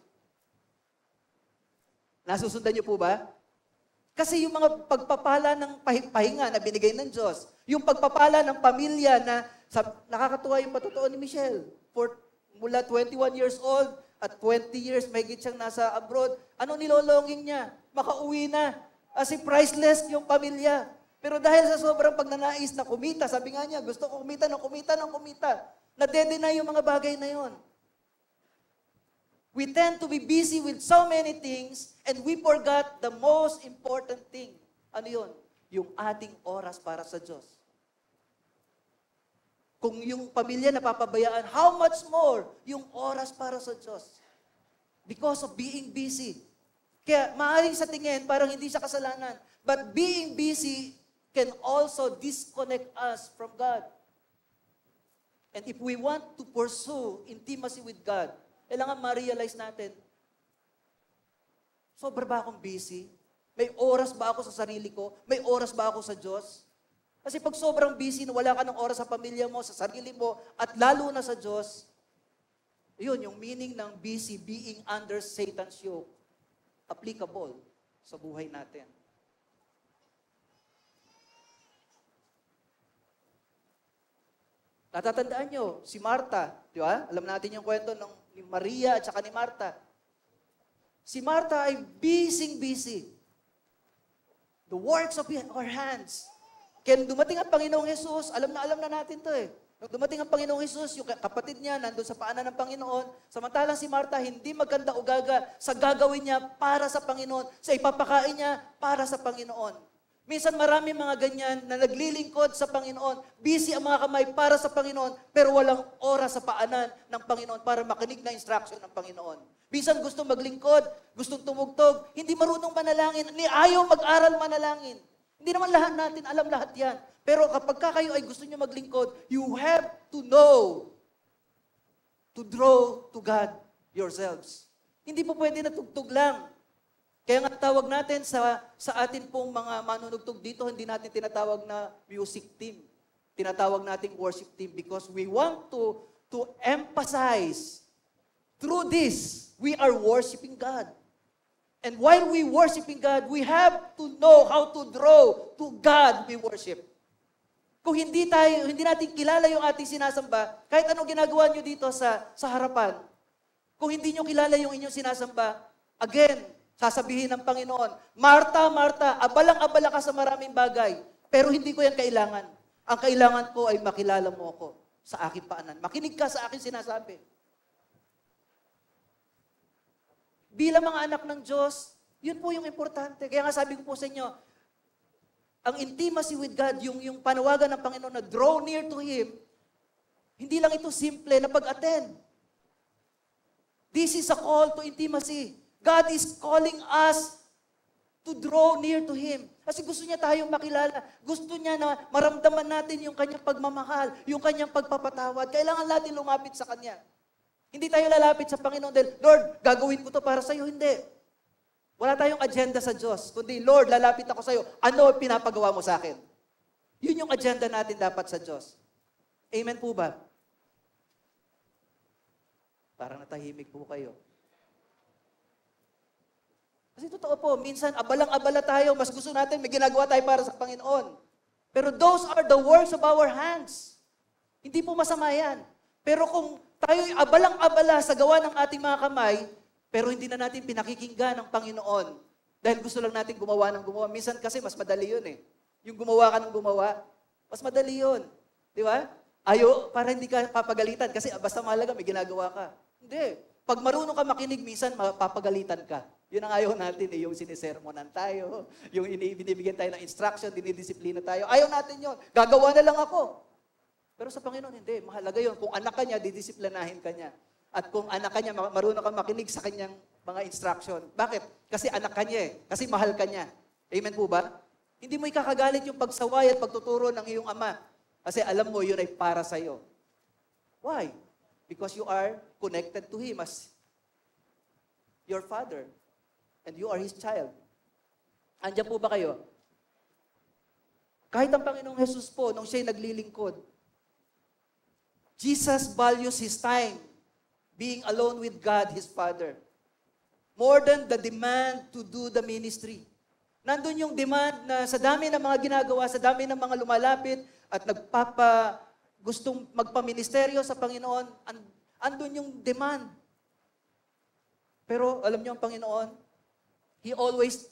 Nasusundan niyo po ba? Kasi yung mga pagpapala ng pahinga na binigay ng Diyos, yung pagpapala ng pamilya na sa, nakakatuwa yung patotoo ni Michelle. For, mula twenty-one years old at twenty years, may siyang nasa abroad, ano nilolongin niya? Makauwi na. Kasi priceless yung pamilya. Pero dahil sa sobrang pagnanais na kumita, sabi nga niya, gusto ko kumita ng kumita ng kumita. Nade-deny yung mga bagay na yon. We tend to be busy with so many things and we forgot the most important thing. Ano yun? Yung ating oras para sa Diyos. Kung yung pamilya napapabayaan, how much more yung oras para sa Diyos? Because of being busy. Kaya maaaring sa tingin, parang hindi siya kasalanan. But being busy can also disconnect us from God. And if we want to pursue intimacy with God, kailangan ma-realize natin, sobra ba akong busy? May oras ba ako sa sarili ko? May oras ba ako sa Diyos? Kasi pag sobrang busy, wala ka ng oras sa pamilya mo, sa sarili mo, at lalo na sa Diyos, yun, yung meaning ng busy, being under Satan's yoke, applicable sa buhay natin. Natatandaan nyo, si Martha, di ba? Alam natin yung kwento ng ni Maria at saka ni Martha. Si Martha ay busy-busy. The works of her hands. Kaya dumating ang Panginoong Jesus, alam na alam na natin to eh. Nung dumating ang Panginoong Jesus, yung kapatid niya nandun sa paanan ng Panginoon, samantalang si Martha hindi maganda o gaga sa gagawin niya para sa Panginoon, sa ipapakain niya para sa Panginoon. Minsan marami mga ganyan na naglilingkod sa Panginoon. Busy ang mga kamay para sa Panginoon, pero walang oras sa paanan ng Panginoon para makinig na instruction ng Panginoon. Minsan gusto maglingkod, gustong tumugtog, hindi marunong manalangin, ni ayaw mag-aral manalangin. Hindi naman lahat natin alam lahat yan. Pero kapag ka kayo ay gusto nyo maglingkod, you have to know to draw to God yourselves. Hindi po pwede na tugtog lang. Kaya nga tawag natin sa, sa atin pong mga manunugtog dito, hindi natin tinatawag na music team. Tinatawag nating worship team because we want to, to emphasize through this, we are worshiping God. And while we worshiping God, we have to know how to draw to God we worship. Kung hindi tayo, hindi natin kilala yung ating sinasamba, kahit anong ginagawa nyo dito sa, sa harapan, kung hindi nyo kilala yung inyong sinasamba, again, sasabihin ng Panginoon, Marta, Marta, abalang-abala ka sa maraming bagay, pero hindi ko yan kailangan. Ang kailangan ko ay makilala mo ako sa aking paanan. Makinig ka sa aking sinasabi. Bilang mga anak ng Diyos, yun po yung importante. Kaya nga sabi ko po sa inyo, Ang intimacy with God, yung, yung panawagan ng Panginoon na draw near to Him, hindi lang ito simple na pag-attend. This is a call to intimacy. God is calling us to draw near to Him. Kasi gusto niya tayong makilala. Gusto niya na maramdaman natin yung kanyang pagmamahal, yung kanyang pagpapatawad. Kailangan natin lumapit sa Kanya. Hindi tayo lalapit sa Panginoon dahil, Lord, gagawin ko to para sa iyo. Hindi. Wala tayong agenda sa Diyos. Kundi, Lord, lalapit ako sa iyo. Ano pinapagawa mo sa akin? Yun yung agenda natin dapat sa Diyos. Amen po ba? Parang natahimik po kayo. Kasi totoo po, minsan abalang-abala tayo, mas gusto natin may ginagawa tayo para sa Panginoon. Pero those are the works of our hands. Hindi po masama yan. Pero kung tayo'y abalang-abala sa gawa ng ating mga kamay, pero hindi na natin pinakikinggan ng Panginoon, dahil gusto lang natin gumawa ng gumawa. Minsan kasi mas madali yun eh. Yung gumawa ka ng gumawa, mas madali yun. Di ba? Ayo, para hindi ka papagalitan. Kasi basta mahalaga, may ginagawa ka. Hindi. Pag marunong ka makinig, minsan mapapagalitan ka. Yun ang ayaw natin eh, yung sinisermonan tayo, yung binibigyan tayo ng instruction, dinidisiplina tayo. Ayaw natin yun. Gagawa na lang ako. Pero sa Panginoon, hindi. Mahalaga yun. Kung anak ka niya, didisiplinahin ka niya. At kung anak ka niya, marunong ka makinig sa kanyang mga instruction. Bakit? Kasi anak ka niya eh. Kasi mahal ka niya. Amen po ba? Hindi mo ikakagalit yung pagsaway at pagtuturo ng iyong ama. Kasi alam mo, yun ay para sa'yo. Why? Because you are connected to Him as your Father. And you are His child. Andiyan po ba kayo? Kahit ang Panginoong Jesus po, nung siya'y naglilingkod, Jesus values His time being alone with God, His Father, more than the demand to do the ministry. Nandun yung demand na sa dami ng mga ginagawa, sa dami ng mga lumalapit at nagpapa, gustong magpaministeryo sa Panginoon, andun yung demand. Pero alam niyo ang Panginoon, He always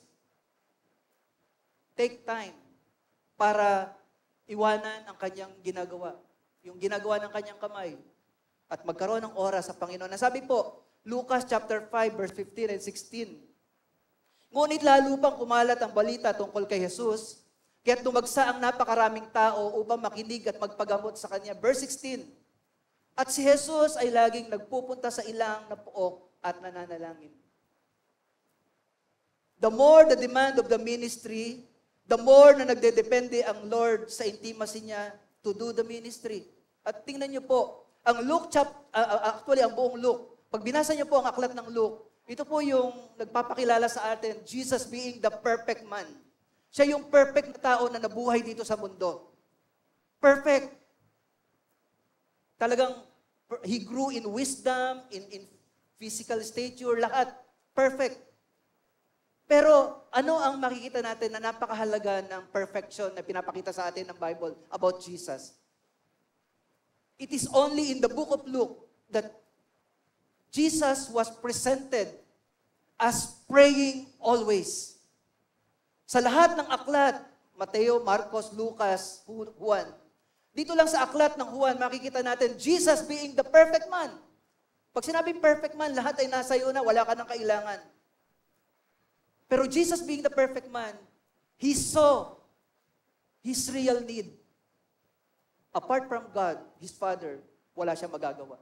take time para iwanan ang kanyang ginagawa. Yung ginagawa ng kanyang kamay. At magkaroon ng oras sa Panginoon. Nasabi po, Lucas chapter five, verse fifteen and sixteen. Ngunit lalo pang kumalat ang balita tungkol kay Jesus, kaya't tumagsa ang napakaraming tao upang makinig at magpagamot sa kanya. Verse sixteen. At si Jesus ay laging nagpupunta sa ilang na puok at nananalangin. The more the demand of the ministry, the more na nagdedepende ang Lord sa intimacy niya to do the ministry. At tingnan niyo po, ang Luke, chap, uh, actually ang buong Luke, pag binasa niyo po ang aklat ng Luke, ito po yung nagpapakilala sa atin, Jesus being the perfect man. Siya yung perfect na tao na nabuhay dito sa mundo. Perfect. Talagang, He grew in wisdom, in, in physical stature, lahat. Perfect. Pero ano ang makikita natin na napakahalaga ng perfection na pinapakita sa atin ng Bible about Jesus? It is only in the book of Luke that Jesus was presented as praying always. Sa lahat ng aklat, Mateo, Marcos, Lucas, Juan, dito lang sa aklat ng Juan, makikita natin Jesus being the perfect man. Pag sinabing perfect man, lahat ay nasa iyo na, wala ka ng kailangan. Pero Jesus being the perfect man, He saw His real need. Apart from God, His Father, wala siyang magagawa.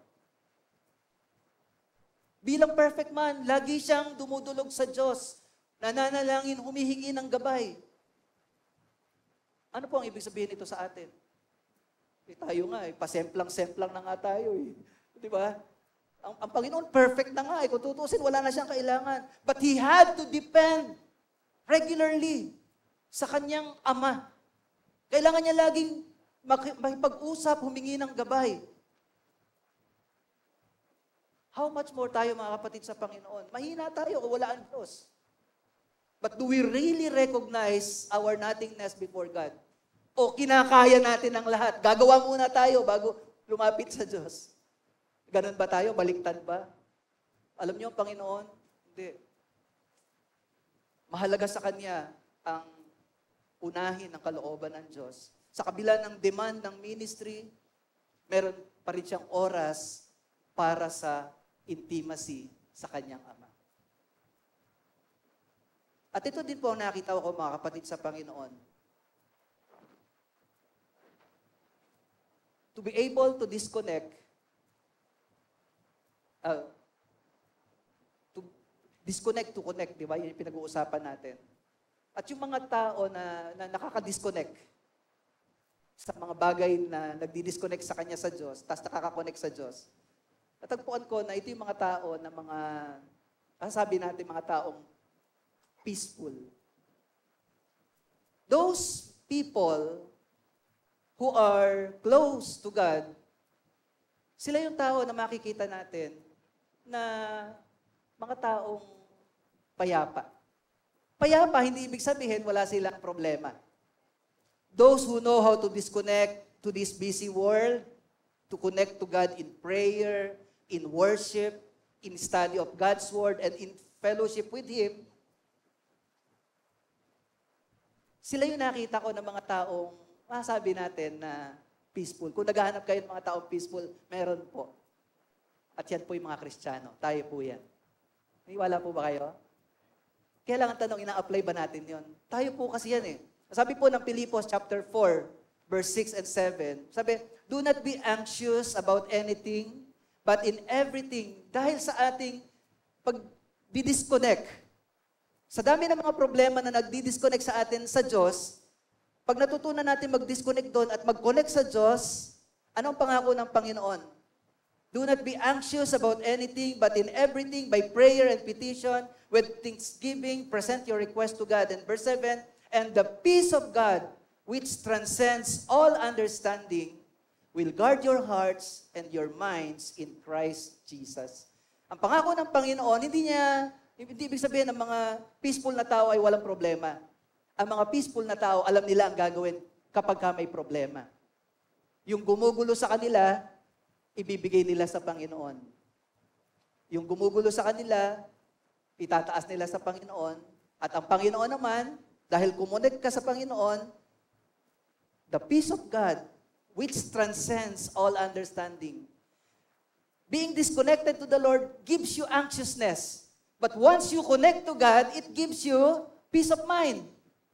Bilang perfect man, lagi siyang dumudulog sa Diyos, nananalangin, humihingi ng gabay. Ano po ang ibig sabihin nito sa atin? Eh, tayo nga, eh, pasemplang-semplang na nga tayo. Eh. Di ba? Ang, ang Panginoon, perfect na nga. Eh. Kung tutusin, wala na siyang kailangan. But He had to depend regularly sa kanyang Ama. Kailangan niya laging makipag-usap, humingi ng gabay. How much more tayo, mga kapatid, sa Panginoon? Mahina tayo o wala ang Diyos. But do we really recognize our nothingness before God? O kinakaya natin ang lahat? Gagawa muna tayo bago lumapit sa Diyos. Ganun ba tayo? Baliktad ba? Alam niyo, Panginoon, hindi. Mahalaga sa Kanya ang unahin ng kalooban ng Diyos. Sa kabila ng demand ng ministry, meron pa rin siyang oras para sa intimacy sa Kanyang Ama. At ito din po ang nakita ko, mga kapatid, sa Panginoon. to be able to disconnect, uh, to disconnect to connect, di ba? Yun yung pinag-uusapan natin. At yung mga tao na, na nakaka-disconnect sa mga bagay na nagdi-disconnect sa kanya sa Diyos, tapos nakaka-connect sa Diyos, natagpuan ko na ito yung mga tao na mga, sabi natin mga taong peaceful. Those people who are close to God, sila yung tao na makikita natin na mga taong payapa. Payapa, hindi ibig sabihin wala silang problema. Those who know how to disconnect to this busy world, to connect to God in prayer, in worship, in study of God's Word, and in fellowship with Him, sila yung nakita ko ng mga taong, masabi natin na peaceful. Kung naghahanap kayo ng mga taong peaceful, meron po. At yan po yung mga Kristiyano. Tayo po yan. Naniwala po ba kayo? Kaya lang ang tanong, ina-apply ba natin yon? Tayo po kasi yan eh. Sabi po ng Pilipos chapter four, verse six and seven, sabi, do not be anxious about anything, but in everything, dahil sa ating pag-disconnect, sa dami ng mga problema na nagdi-disconnect sa atin sa Diyos, pag natutunan natin mag-disconnect doon at mag-connect sa Diyos, anong pangako ng Panginoon? Do not be anxious about anything, but in everything, by prayer and petition, with thanksgiving, present your request to God. And verse seven, and the peace of God, which transcends all understanding, will guard your hearts and your minds in Christ Jesus. Ang pangako ng Panginoon, hindi niya, hindi ibig sabihin ng mga peaceful na tao ay walang problema. Ang mga peaceful na tao, alam nila ang gagawin kapag ka may problema. Yung gumugulo sa kanila, ibibigay nila sa Panginoon. Yung gumugulo sa kanila, itataas nila sa Panginoon. At ang Panginoon naman, dahil kumonect ka sa Panginoon, the peace of God, which transcends all understanding. Being disconnected to the Lord gives you anxiousness. But once you connect to God, it gives you peace of mind.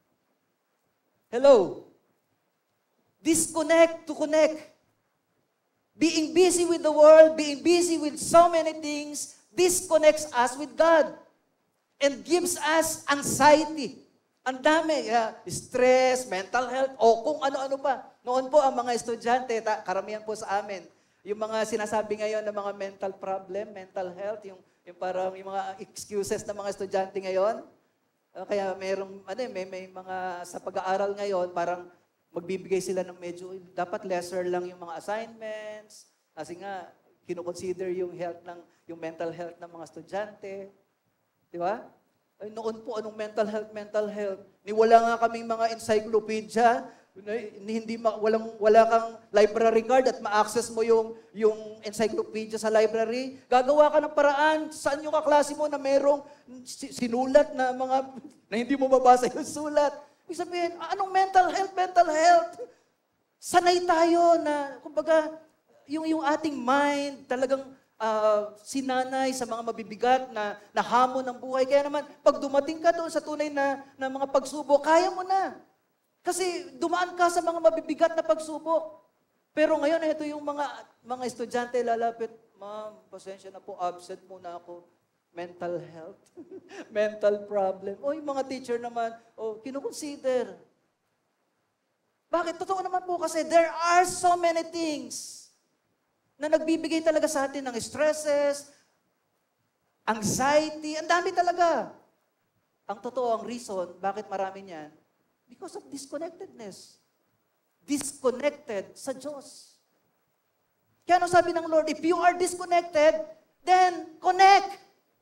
Hello? Disconnect to connect. Being busy with the world, being busy with so many things, disconnects us with God and gives us anxiety. Ang dami, uh, stress, mental health, o kung ano-ano pa. Noon po ang mga estudyante, ta, karamihan po sa amin, yung mga sinasabi ngayon ng mga mental problem, mental health, yung, yung parang yung mga excuses ng mga estudyante ngayon. Uh, kaya mayroong, ano, may, may mga sa pag-aaral ngayon, parang magbibigay sila ng medyo, dapat lesser lang yung mga assignments, kasi nga, kinoconsider yung health ng, yung mental health ng mga estudyante. Di ba? Ay, noon po, anong mental health, mental health? Ni wala nga kaming mga encyclopedia, hindi ma, walang wala kang library card at ma-access mo yung yung encyclopedia sa library. Gagawa ka ng paraan saan yung kaklase mo na merong sinulat na mga na hindi mo mabasa yung sulat. Ibig sabihin, anong mental health, mental health? Sanay tayo na kumbaga yung yung ating mind talagang Uh, sinanay sa mga mabibigat na, na hamon ng buhay. Kaya naman, pag dumating ka doon sa tunay na, na mga pagsubok, kaya mo na. Kasi dumaan ka sa mga mabibigat na pagsubok. Pero ngayon, ito yung mga, mga estudyante lalapit, ma'am, pasensya na po, absent muna ako. Mental health, mental problem. O yung mga teacher naman, o kinukonsider. Bakit? Totoo naman po kasi there are so many things na nagbibigay talaga sa atin ng stresses, anxiety, ang dami talaga. Ang totoo, ang reason, bakit marami niyan? Because of disconnectedness. Disconnected sa Diyos. Kaya ano sabi ng Lord, if you are disconnected, then connect.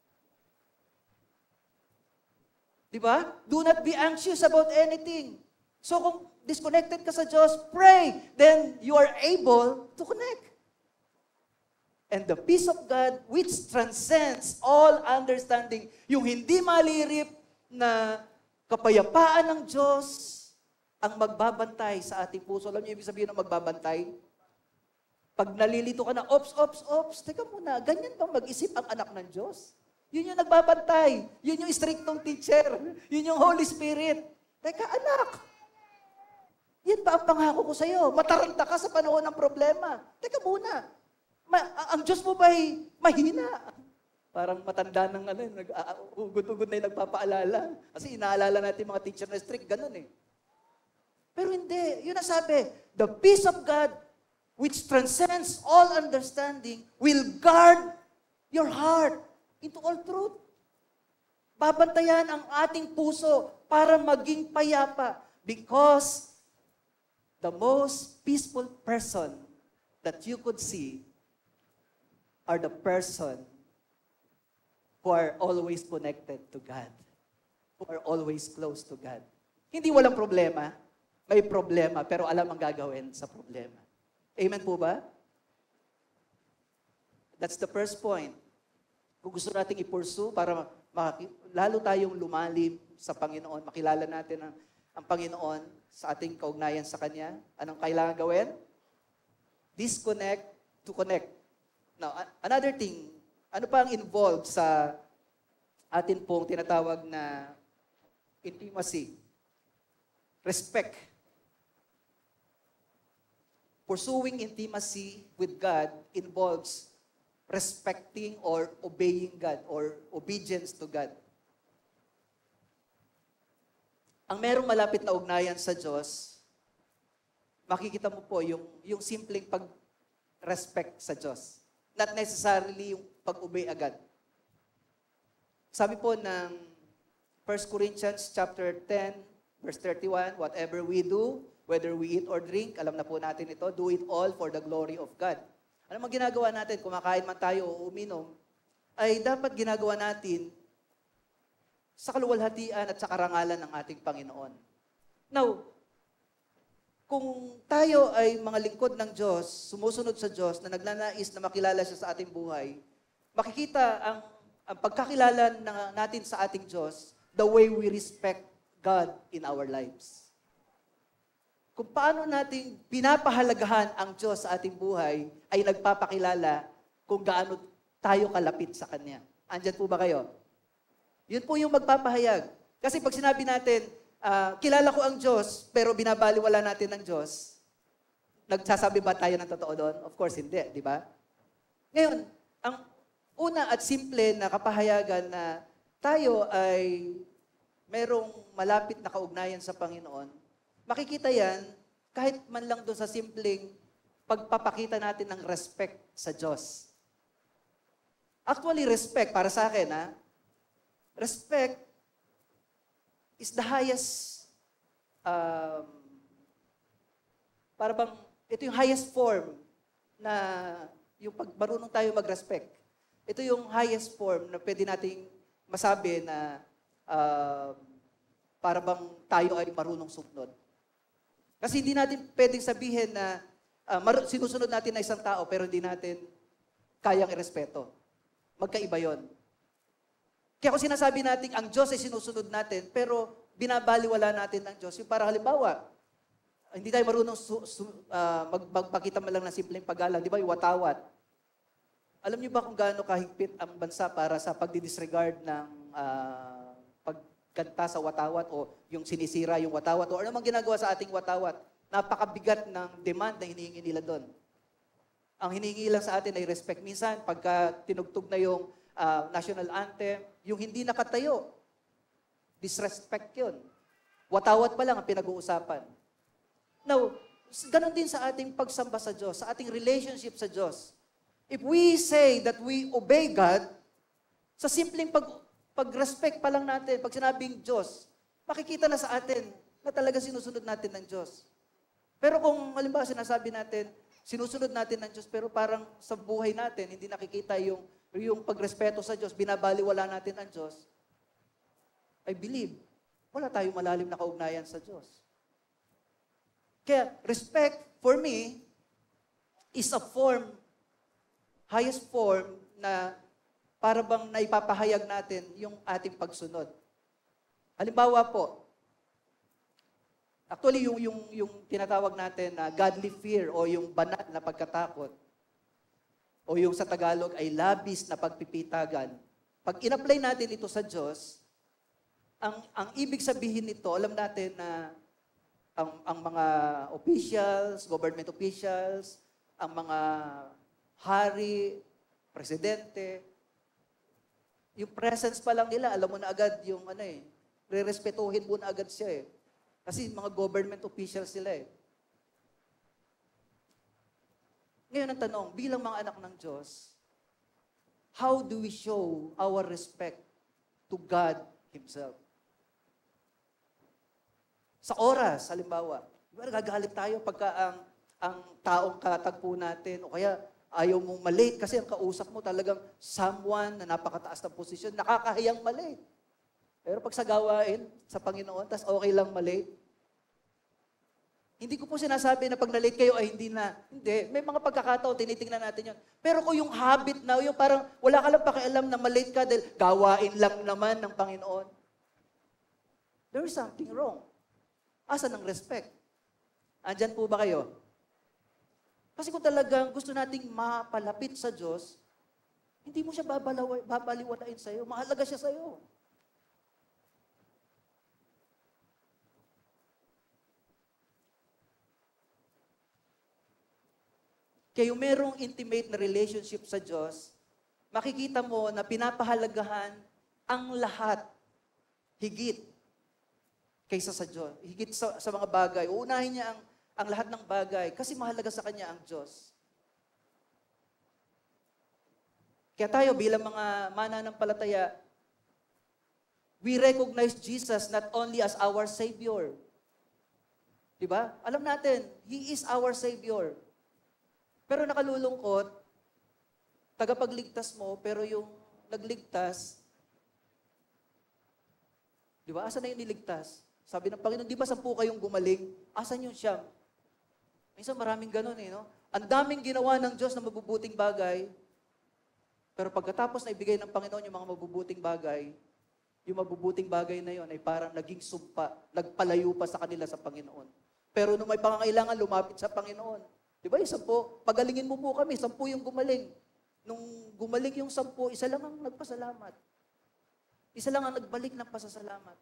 Diba? Do not be anxious about anything. So kung disconnected ka sa Diyos, pray. Then you are able to connect. And the peace of God, which transcends all understanding, yung hindi malirip na kapayapaan ng Diyos ang magbabantay sa ating puso. Alam niyo ibig sabihin ng magbabantay? Pag nalilito ka na, ops, ops, ops, teka muna, ganyan bang mag-isip ang anak ng Diyos? Yun yung nagbabantay. Yun yung strictong teacher. Yun yung Holy Spirit. Teka, anak, Yan ba ang pangako ko sa'yo? Mataranta ka sa panahon ng problema. Teka muna, ma- ang Diyos mo ba'y mahina? Parang matanda ng ano, nag-ugod-ugod na yung nagpapaalala. Kasi inaalala natin mga teacher na strict, ganun eh. Pero hindi, yun ang sabi, the peace of God, which transcends all understanding, will guard your heart into all truth. Babantayan ang ating puso para maging payapa because the most peaceful person that you could see are the person who are always connected to God, who are always close to God. Hindi walang problema, may problema, pero alam ang gagawin sa problema. Amen po ba? That's the first point. Kung gusto nating i-pursue para makaki- lalo tayong lumalim sa Panginoon, makilala natin ang, ang Panginoon sa ating kaugnayan sa Kanya, anong kailangan gawin? Disconnect to connect. Now, another thing, ano pa ang involved sa atin pong tinatawag na intimacy? Respect. Pursuing intimacy with God involves respecting or obeying God or obedience to God. Ang merong malapit na ugnayan sa Diyos, makikita mo po yung, yung simpleng pag-respect sa Diyos. Not necessarily yung pag-obey agad. Sabi po ng First Corinthians chapter ten, verse thirty-one, whatever we do, whether we eat or drink, alam na po natin ito, do it all for the glory of God. Ano mang ginagawa natin, kumakain man tayo o uminom, ay dapat ginagawa natin sa kaluwalhatian at sa karangalan ng ating Panginoon. Now, kung tayo ay mga lingkod ng Diyos, sumusunod sa Diyos, na nagnanais na makilala siya sa ating buhay, makikita ang, ang pagkakilala na, natin sa ating Diyos, the way we respect God in our lives. Kung paano natin pinapahalagahan ang Diyos sa ating buhay, ay nagpapakilala kung gaano tayo kalapit sa Kanya. Andyan po ba kayo? Yun po yung magpapahayag. Kasi pag sinabi natin, uh, kilala ko ang Diyos, pero binabaliwala natin ang Diyos, nagsasabi ba tayo ng totoo doon? Of course, hindi, di ba? Ngayon, ang una at simple na kapahayagan na tayo ay merong malapit na kaugnayan sa Panginoon, makikita yan kahit man lang doon sa simpleng pagpapakita natin ng respect sa Diyos. Actually, respect, para sa akin, ha? Respect is the highest, um, para bang, ito yung highest form na yung pag marunong tayo mag-respect. Ito yung highest form na pwede nating masabi na uh, para bang tayo ay marunong sumunod. Kasi hindi natin pwedeng sabihin na uh, mar- sinusunod natin na isang tao pero hindi natin kayang irespeto. Magkaiba yon. Kaya kung sinasabi natin ang Diyos ay sinusunod natin pero binabaliwala natin ang Diyos, yung para halimbawa, hindi tayo marunong su- su- uh, mag- magpakita man lang ng simpleng paggalang, di ba, yung watawat. Alam niyo ba kung gaano kahigpit ang bansa para sa pagdi-disregard ng uh, pagkanta sa watawat o yung sinisira yung watawat o ano mang ginagawa sa ating watawat? Napakabigat ng demand na hinihingi nila doon. Ang hinihingi lang sa atin ay respect. Minsan, pagka tinugtog na yung uh, national anthem, yung hindi nakatayo, disrespect yun. Watawat pa lang ang pinag-uusapan. Now, ganun din sa ating pagsamba sa Diyos, sa ating relationship sa Diyos. If we say that we obey God, sa simpleng pag, pag-respect pa lang natin, pag sinabing Diyos, makikita na sa atin na talaga sinusunod natin ng Diyos. Pero kung halimbawa sinasabi natin, sinusunod natin ng Diyos, pero parang sa buhay natin, hindi nakikita yung, yung pagrespeto sa Diyos, binabaliwala natin ang Diyos, I believe, wala tayong malalim na kaugnayan sa Diyos. Kaya, respect, for me, is a form, highest form na para bang naipapahayag natin yung ating pagsunod. Halimbawa po, actually yung, yung, yung tinatawag natin na godly fear o yung banal na pagkatakot o yung sa Tagalog ay labis na pagpipitagan. Pag in-apply natin ito sa Diyos, ang, ang ibig sabihin nito, alam natin na ang, ang mga officials, government officials, ang mga hari, presidente, yung presence pa lang nila, alam mo na agad yung ano eh, re-respetuhin mo na agad siya eh. Kasi mga government officials sila eh. Ngayon ang tanong, bilang mga anak ng Diyos, how do we show our respect to God Himself? Sa oras, halimbawa, nagagalit tayo pagka ang, ang taong katagpo natin o kaya ayaw mong malate kasi ang kausap mo talagang someone na napakataas ng posisyon, nakakahiyang malate. Pero pag sa gawain, sa Panginoon, tas okay lang malate, hindi ko po sinasabi na pag na-late kayo ay hindi na. Hindi. May mga pagkakataon, tinitingnan natin yun. Pero kung yung habit na, yung parang wala ka lang pakialam na malate ka dahil gawain lang naman ng Panginoon, there is something wrong. Asa ng respect? Andyan po ba kayo? Kasi kung talagang gusto nating mapalapit sa Diyos, hindi mo siya babalaw, babaliwalain sa'yo. Mahalaga siya sa'yo. Kaya yung merong intimate na relationship sa Diyos, makikita mo na pinapahalagahan ang lahat higit kaysa sa Diyos. Higit sa, sa mga bagay. Uunahin niya ang, ang lahat ng bagay kasi mahalaga sa Kanya ang Diyos. Kaya tayo bilang mga mananampalataya, we recognize Jesus not only as our Savior. Diba? Alam natin, He is our Savior. Pero nakalulungkot, tagapagligtas mo, pero yung nagligtas, di ba? Asan na yung niligtas? Sabi ng Panginoon, di ba sampu kayong gumaling? Asan yung siyam? Minsan maraming ganun eh, no? Ang daming ginawa ng Diyos na mabubuting bagay, pero pagkatapos na ibigay ng Panginoon yung mga mabubuting bagay, yung mabubuting bagay na yon ay parang naging sumpa, nagpalayo pa sa kanila sa Panginoon. Pero nung may pangangailangan, lumapit sa Panginoon. Di ba, yung sampu, pagalingin mo po kami, sampu yung gumaling. Nung gumaling yung sampu, isa lang ang nagpasalamat. Isa lang ang nagbalik ng pasasalamat.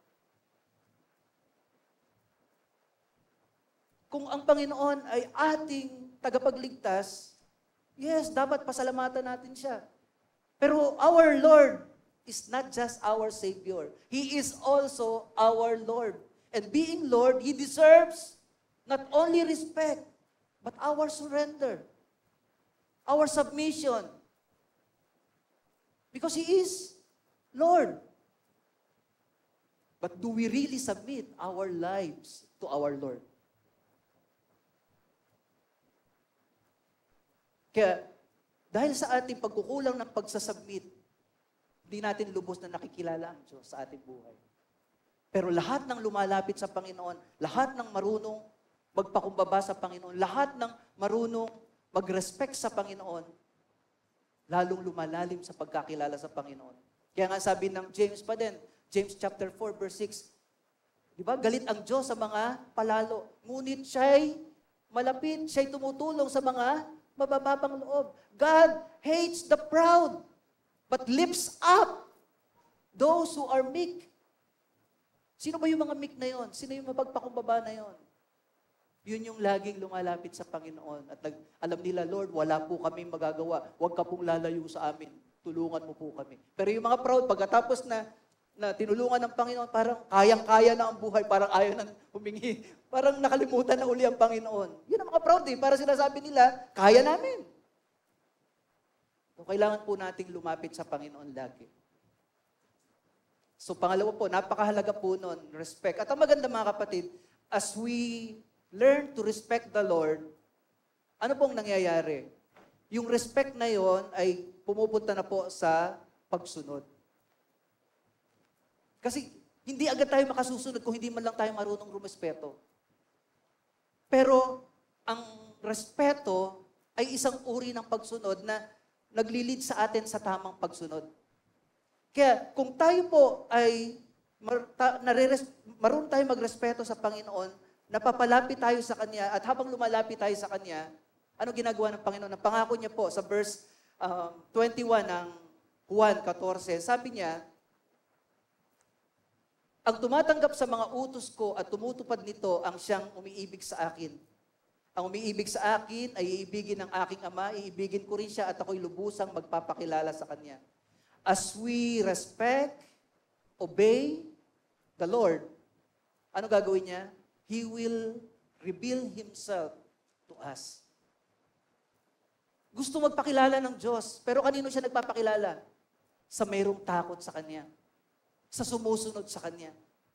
Kung ang Panginoon ay ating tagapagligtas, yes, dapat pasalamatan natin siya. Pero our Lord is not just our Savior. He is also our Lord. And being Lord, He deserves not only respect, but our surrender, our submission. Because He is Lord. But do we really submit our lives to our Lord? Kaya, dahil sa ating pagkukulang ng pagsasubmit, hindi natin lubos na nakikilala ang Diyos sa ating buhay. Pero lahat ng lumalapit sa Panginoon, lahat ng marunong magpakumbaba sa Panginoon, lahat ng marunong mag-respect sa Panginoon, lalong lumalalim sa pagkakilala sa Panginoon. Kaya nga sabi ng James pa din, James chapter four verse six, di ba, galit ang Diyos sa mga palalo, ngunit siya'y malapit, siya'y tumutulong sa mga mabababang loob. God hates the proud, but lifts up those who are meek. Sino ba yung mga meek na yon? Sino yung mapagpakumbaba na yon? Yun yung laging lumalapit sa Panginoon at nag, alam nila, Lord, wala po kami magagawa. Huwag ka pong lalayo sa amin. Tulungan mo po kami. Pero yung mga proud, pagkatapos na, na tinulungan ng Panginoon, parang kayang-kaya na ang buhay, parang ayaw nang humingi. Parang nakalimutan na uli ang Panginoon. Yun ang mga proud eh. Para sinasabi nila, kaya namin. So, kailangan po nating lumapit sa Panginoon lagi. So, pangalawa po, napakahalaga po nun, respect. At ang maganda mga kapatid, as we learn to respect the Lord, ano pong nangyayari? Yung respect na yon ay pumupunta na po sa pagsunod. Kasi hindi agad tayo makasusunod kung hindi man lang tayo marunong rumespeto. Pero ang respeto ay isang uri ng pagsunod na naglilid sa atin sa tamang pagsunod. Kaya kung tayo po ay mar- ta- nare-res- marunong tayo magrespeto sa Panginoon, napapalapit tayo sa Kanya, at habang lumalapit tayo sa Kanya, ano ginagawa ng Panginoon? Ang pangako niya po sa verse um, twenty-one ng Juan fourteen, sabi niya, Ang tumatanggap sa mga utos ko at tumutupad nito ang siyang umiibig sa akin. Ang umiibig sa akin ay iibigin ng aking Ama, iibigin ko rin siya at ako'y lubusang magpapakilala sa Kanya. As we respect, obey the Lord, ano gagawin niya? He will reveal Himself to us. Gusto magpakilala ng Diyos, pero kanino siya nagpapakilala? Sa mayroong takot sa Kanya. Sa sumusunod sa Kanya.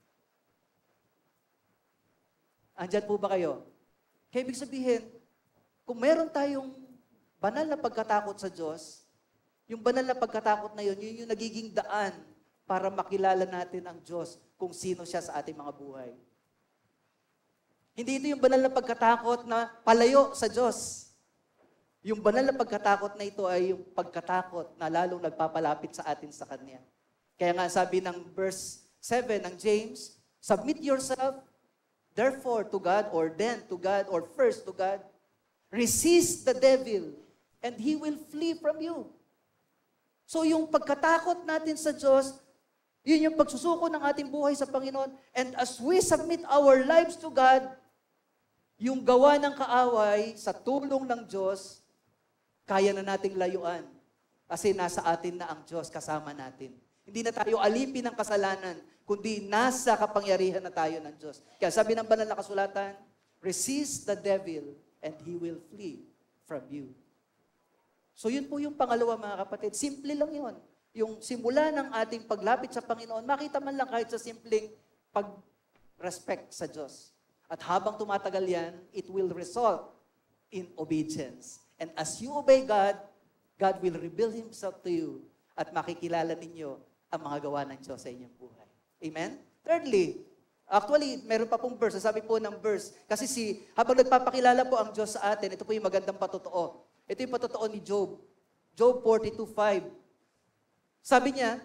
Andyan po ba kayo? Kaya ibig sabihin, kung meron tayong banal na pagkatakot sa Diyos, yung banal na pagkatakot na yun, yun yung nagiging daan para makilala natin ang Diyos kung sino siya sa ating mga buhay. Hindi ito yung banal na pagkatakot na palayo sa Diyos. Yung banal na pagkatakot na ito ay yung pagkatakot na lalong nagpapalapit sa atin sa Kanya. Kaya nga sabi ng verse seven ng James, submit yourself therefore to God, or then to God, or first to God. Resist the devil, and he will flee from you. So yung pagkatakot natin sa Diyos, yun yung pagsusuko ng ating buhay sa Panginoon. And as we submit our lives to God, yung gawa ng kaaway sa tulong ng Diyos, kaya na nating layuan. Kasi nasa atin na ang Diyos kasama natin. Hindi na tayo alipin ng kasalanan, kundi nasa kapangyarihan na tayo ng Diyos. Kaya sabi ng banal na kasulatan, resist the devil and he will flee from you. So yun po yung pangalawa, mga kapatid. Simple lang yun. Yung simula ng ating paglapit sa Panginoon, makita man lang kahit sa simpleng pag-respect sa Diyos. At habang tumatagal yan, it will result in obedience. And as you obey God, God will reveal Himself to you at makikilala ninyo ang mga gawa ng Diyos sa inyong buhay. Amen? Thirdly, actually, meron pa pong verse. Sabi po ng verse, kasi si, habang nagpapakilala po ang Diyos sa atin, ito po yung magandang patotoo. Ito yung patotoo ni Job. Job forty-two five. Sabi niya,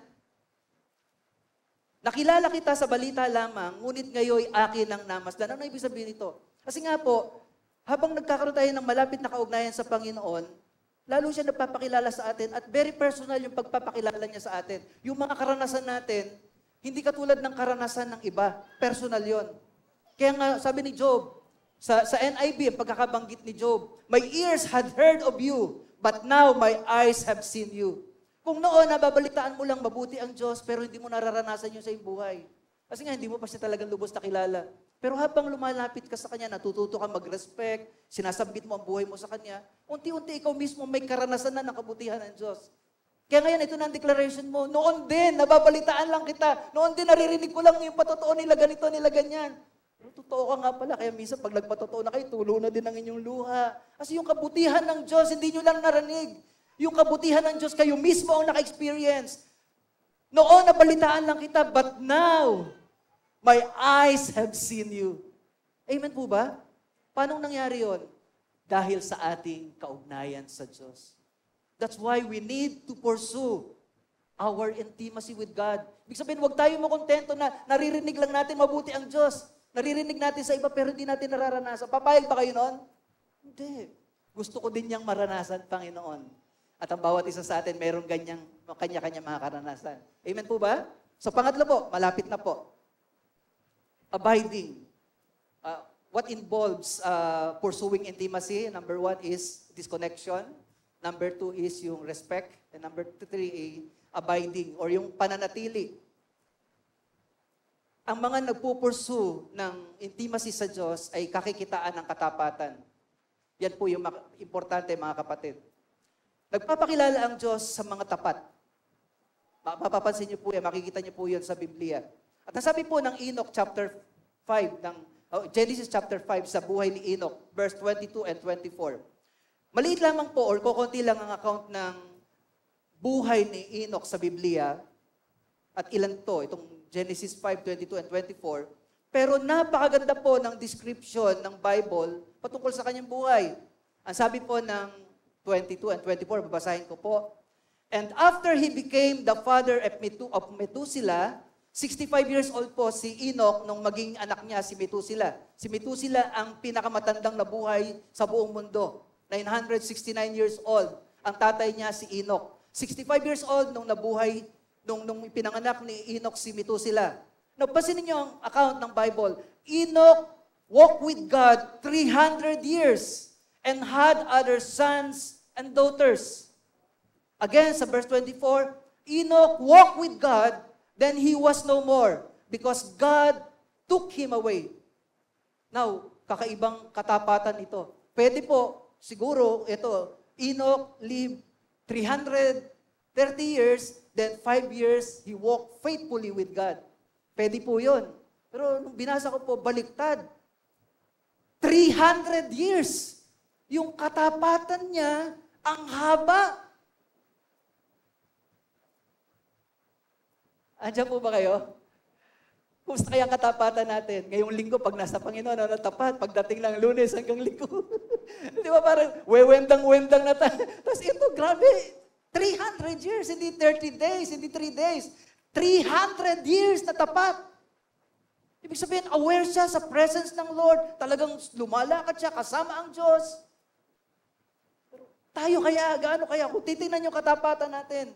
nakilala kita sa balita lamang, ngunit ngayon akin ang namasdan. Ano ibig sabihin nito? Kasi nga po, habang nagkakaroon tayo ng malapit na kaugnayan sa Panginoon, lalo siya nagpapakilala sa atin at very personal yung pagpapakilala niya sa atin. Yung mga karanasan natin, hindi katulad ng karanasan ng iba. Personal yon. Kaya nga, sabi ni Job, sa, sa N I V, ang pagkakabanggit ni Job, my ears had heard of you, but now my eyes have seen you. Kung noon, nababalitaan mo lang mabuti ang Diyos, pero hindi mo nararanasan yun sa iyong buhay. Kasi nga, hindi mo pa siya talagang lubos na kilala. Pero habang lumalapit ka sa Kanya, natututo ka mag-respect, sinasambit mo ang buhay mo sa Kanya, unti-unti ikaw mismo may karanasan na ng kabutihan ng Diyos. Kaya ngayon, ito na ang declaration mo. Noon din, nababalitaan lang kita. Noon din, naririnig ko lang yung patotoo nila ganito, nila ganyan. Pero totoo ka nga pala. Kaya minsan, pag nagpatotoo na kayo, tulo na din ang inyong luha. Kasi yung kabutihan ng Diyos, hindi nyo lang narinig. Yung kabutihan ng Diyos, kayo mismo ang naka-experience. Noon, nabalitaan lang kita, but now, my eyes have seen you. Amen po ba? Paano nangyari yon? Dahil sa ating kaugnayan sa Diyos. That's why we need to pursue our intimacy with God. Ibig sabihin, huwag tayo makontento na naririnig lang natin mabuti ang Diyos. Naririnig natin sa iba pero hindi natin nararanasan. Papayag ba kayo noon? Hindi. Gusto ko din niyang maranasan, Panginoon. At ang bawat isa sa atin, mayroong ganyang, kanya-kanya mga karanasan. Amen po ba? So pangatlo po, malapit na po. Abiding. Uh, what involves uh, pursuing intimacy? Number one is disconnection. Number two is yung respect. And number three, abiding or yung pananatili. Ang mga nagpupursue ng intimacy sa Diyos ay kakikitaan ng katapatan. Yan po yung importante, mga kapatid. Nagpapakilala ang Diyos sa mga tapat. Mapapansin niyo po yan, makikita niyo po yan sa Biblia. At nasabi po ng Enoch chapter five, ng, oh, Genesis chapter five sa buhay ni Enoch, verse twenty-two and twenty-four. Maliit lamang po, or kukunti lang ang account ng buhay ni Enoch sa Biblia. At ilan to, itong Genesis five, twenty-two and twenty-four. Pero napakaganda po ng description ng Bible patungkol sa kanyang buhay. Ang sabi po ng twenty-two and twenty-four, babasahin ko po. And after he became the father of Methuselah, sixty-five years old po si Enoch nung maging anak niya si Methuselah. Si Methuselah ang pinakamatandang nabuhay sa buong mundo. nine hundred sixty-nine years old. Ang tatay niya si Enoch. sixty-five years old nung nabuhay, nung, nung pinanganak ni Enoch si Methuselah. Napasin niyo ang account ng Bible. Enoch walked with God three hundred years and had other sons and daughters. Again, sa verse twenty-four, Enoch walked with God, then he was no more, because God took him away. Now, kakaibang katapatan ito. Pwede po, siguro, ito, Enoch lived three hundred thirty years, then five years, he walked faithfully with God. Pwede po yun. Pero nung binasa ko po, baliktad. three hundred years. Yung katapatan niya, ang haba. Andiyan po ba kayo? Kumusta kaya ang katapatan natin? Ngayong linggo, pag nasa Panginoon, ano tapat? Pagdating ng Lunes hanggang linggo. Di ba parang, wewendang-wendang na tayo. Tapos ito, grabe, three hundred years, hindi thirty days, hindi three days. three hundred years na tapat. Ibig sabihin, aware siya sa presence ng Lord. Talagang lumalakad siya, kasama ang Diyos. Pero tayo kaya, gaano kaya? Kung titingnan yung katapatan natin.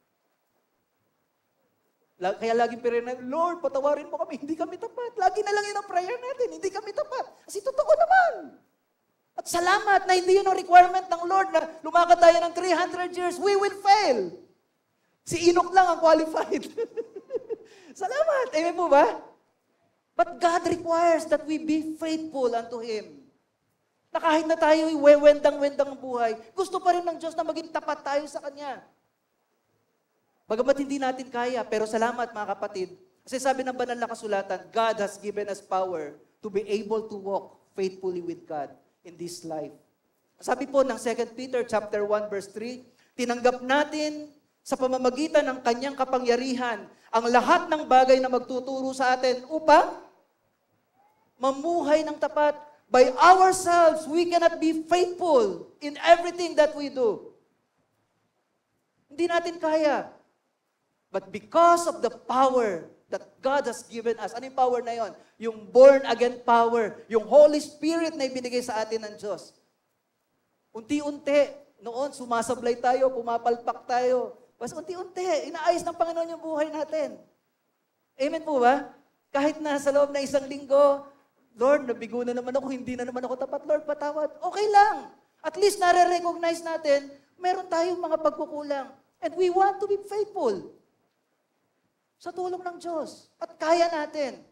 Kaya laging pirinan, Lord, patawarin mo kami, hindi kami tapat. Lagi na lang yun ang prayer natin, hindi kami tapat. Kasi totoo naman. At salamat na hindi yun ang requirement ng Lord na lumakad tayo ng three hundred years, we will fail. Si Enoch lang ang qualified. Salamat. Amen po ba? But God requires that we be faithful unto Him. Na kahit na tayo wewendang-wendang ang buhay, gusto pa rin ng Diyos na maging tapat tayo sa Kanya. Bagamat hindi natin kaya, pero salamat mga kapatid. Kasi sabi ng banal na kasulatan, God has given us power to be able to walk faithfully with God in this life. Sabi po ng Second Peter chapter one verse three, tinanggap natin sa pamamagitan ng kanyang kapangyarihan ang lahat ng bagay na magtuturo sa atin upang mamuhay ng tapat. By ourselves, we cannot be faithful in everything that we do. Hindi natin kaya. But because of the power that God has given us, ano yung power na yon? Yung born-again power, yung Holy Spirit na ibinigay sa atin ng Diyos. Unti-unti, noon sumasablay tayo, pumapalpak tayo. Basta unti-unti, inaayos ng Panginoon yung buhay natin. Amen po ba? Kahit na sa loob na isang linggo, Lord, nabigo na naman ako, hindi na naman ako tapat. Lord, patawad. Okay lang. At least nare-recognize natin, meron tayong mga pagkukulang. And we want to be faithful. Sa tulong ng Diyos. At kaya natin.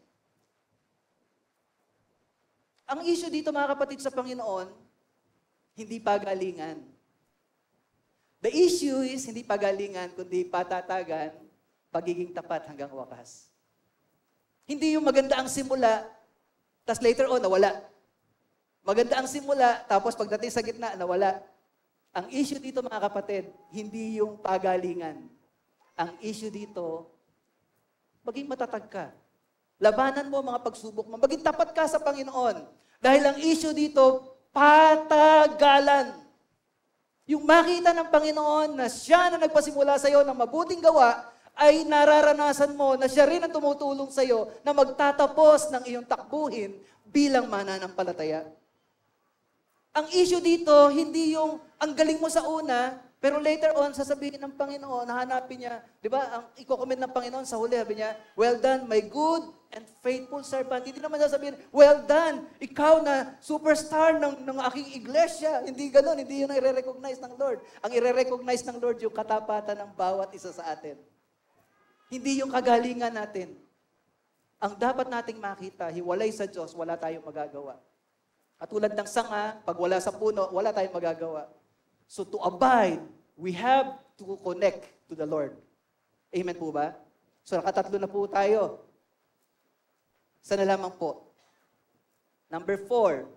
Ang issue dito mga kapatid sa Panginoon, hindi pagalingan. The issue is hindi pagalingan, kundi patatagan, pagiging tapat hanggang wakas. Hindi yung maganda ang simula, tapos later on, nawala. Maganda ang simula, tapos pagdating sa gitna, nawala. Ang issue dito mga kapatid, hindi yung pagalingan. Ang issue dito, maging matatag ka. Labanan mo ang mga pagsubok mo. Maging tapat ka sa Panginoon. Dahil ang issue dito, patagalan. Yung makita ng Panginoon na siya na nagpasimula sa iyo ng mabuting gawa, ay nararanasan mo na siya rin ang tumutulong sa iyo na magtatapos ng iyong takbuhin bilang mananampalataya. Ang issue dito, hindi yung ang galing mo sa una, pero later on, sasabihin ng Panginoon, nahanapin niya, di ba, ang i-comment ng Panginoon sa huli, sabi niya, well done, my good and faithful servant. Hindi naman sasabihin, well done, ikaw na superstar ng, ng aking iglesia. Hindi ganun, hindi yun ang i-recognize ng Lord. Ang i-recognize ng Lord yung katapatan ng bawat isa sa atin. Hindi yung kagalingan natin. Ang dapat nating makita, hiwalay sa Diyos, wala tayong magagawa. At tulad ng sanga, pag wala sa puno, wala tayong magagawa. So to abide, we have to connect to the Lord. Amen po ba? So nakatatlo na po tayo. Sana lamang po. Number four.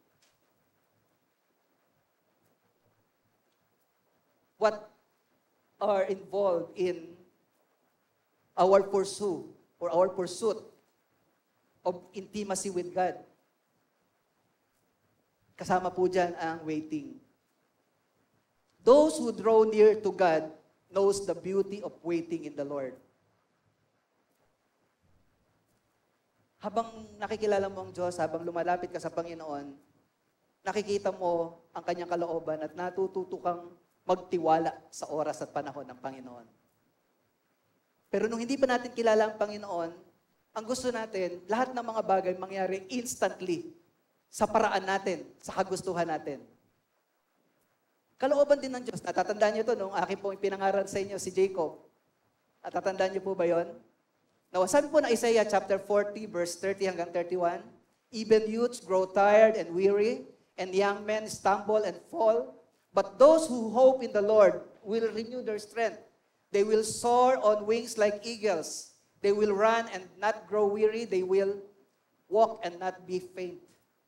What are involved in our pursuit or our pursuit of intimacy with God? Kasama po dyan ang waiting. Those who draw near to God knows the beauty of waiting in the Lord. Habang nakikilala mo ang Diyos, habang lumalapit ka sa Panginoon, nakikita mo ang kanyang kalooban at natututo kang magtiwala sa oras at panahon ng Panginoon. Pero nung hindi pa natin kilala ang Panginoon, Ang gusto natin, lahat ng mga bagay mangyari instantly sa paraan natin, sa kagustuhan natin. Kalooban din ng Diyos. Natatandaan niyo to nung akin pong pinangaral sa inyo, si Jacob. Natatandaan niyo po ba yon? Now, sabi po na Isaiah chapter forty, verse thirty hanggang thirty-one, even youths grow tired and weary, and young men stumble and fall. But those who hope in the Lord will renew their strength. They will soar on wings like eagles. They will run and not grow weary. They will walk and not be faint.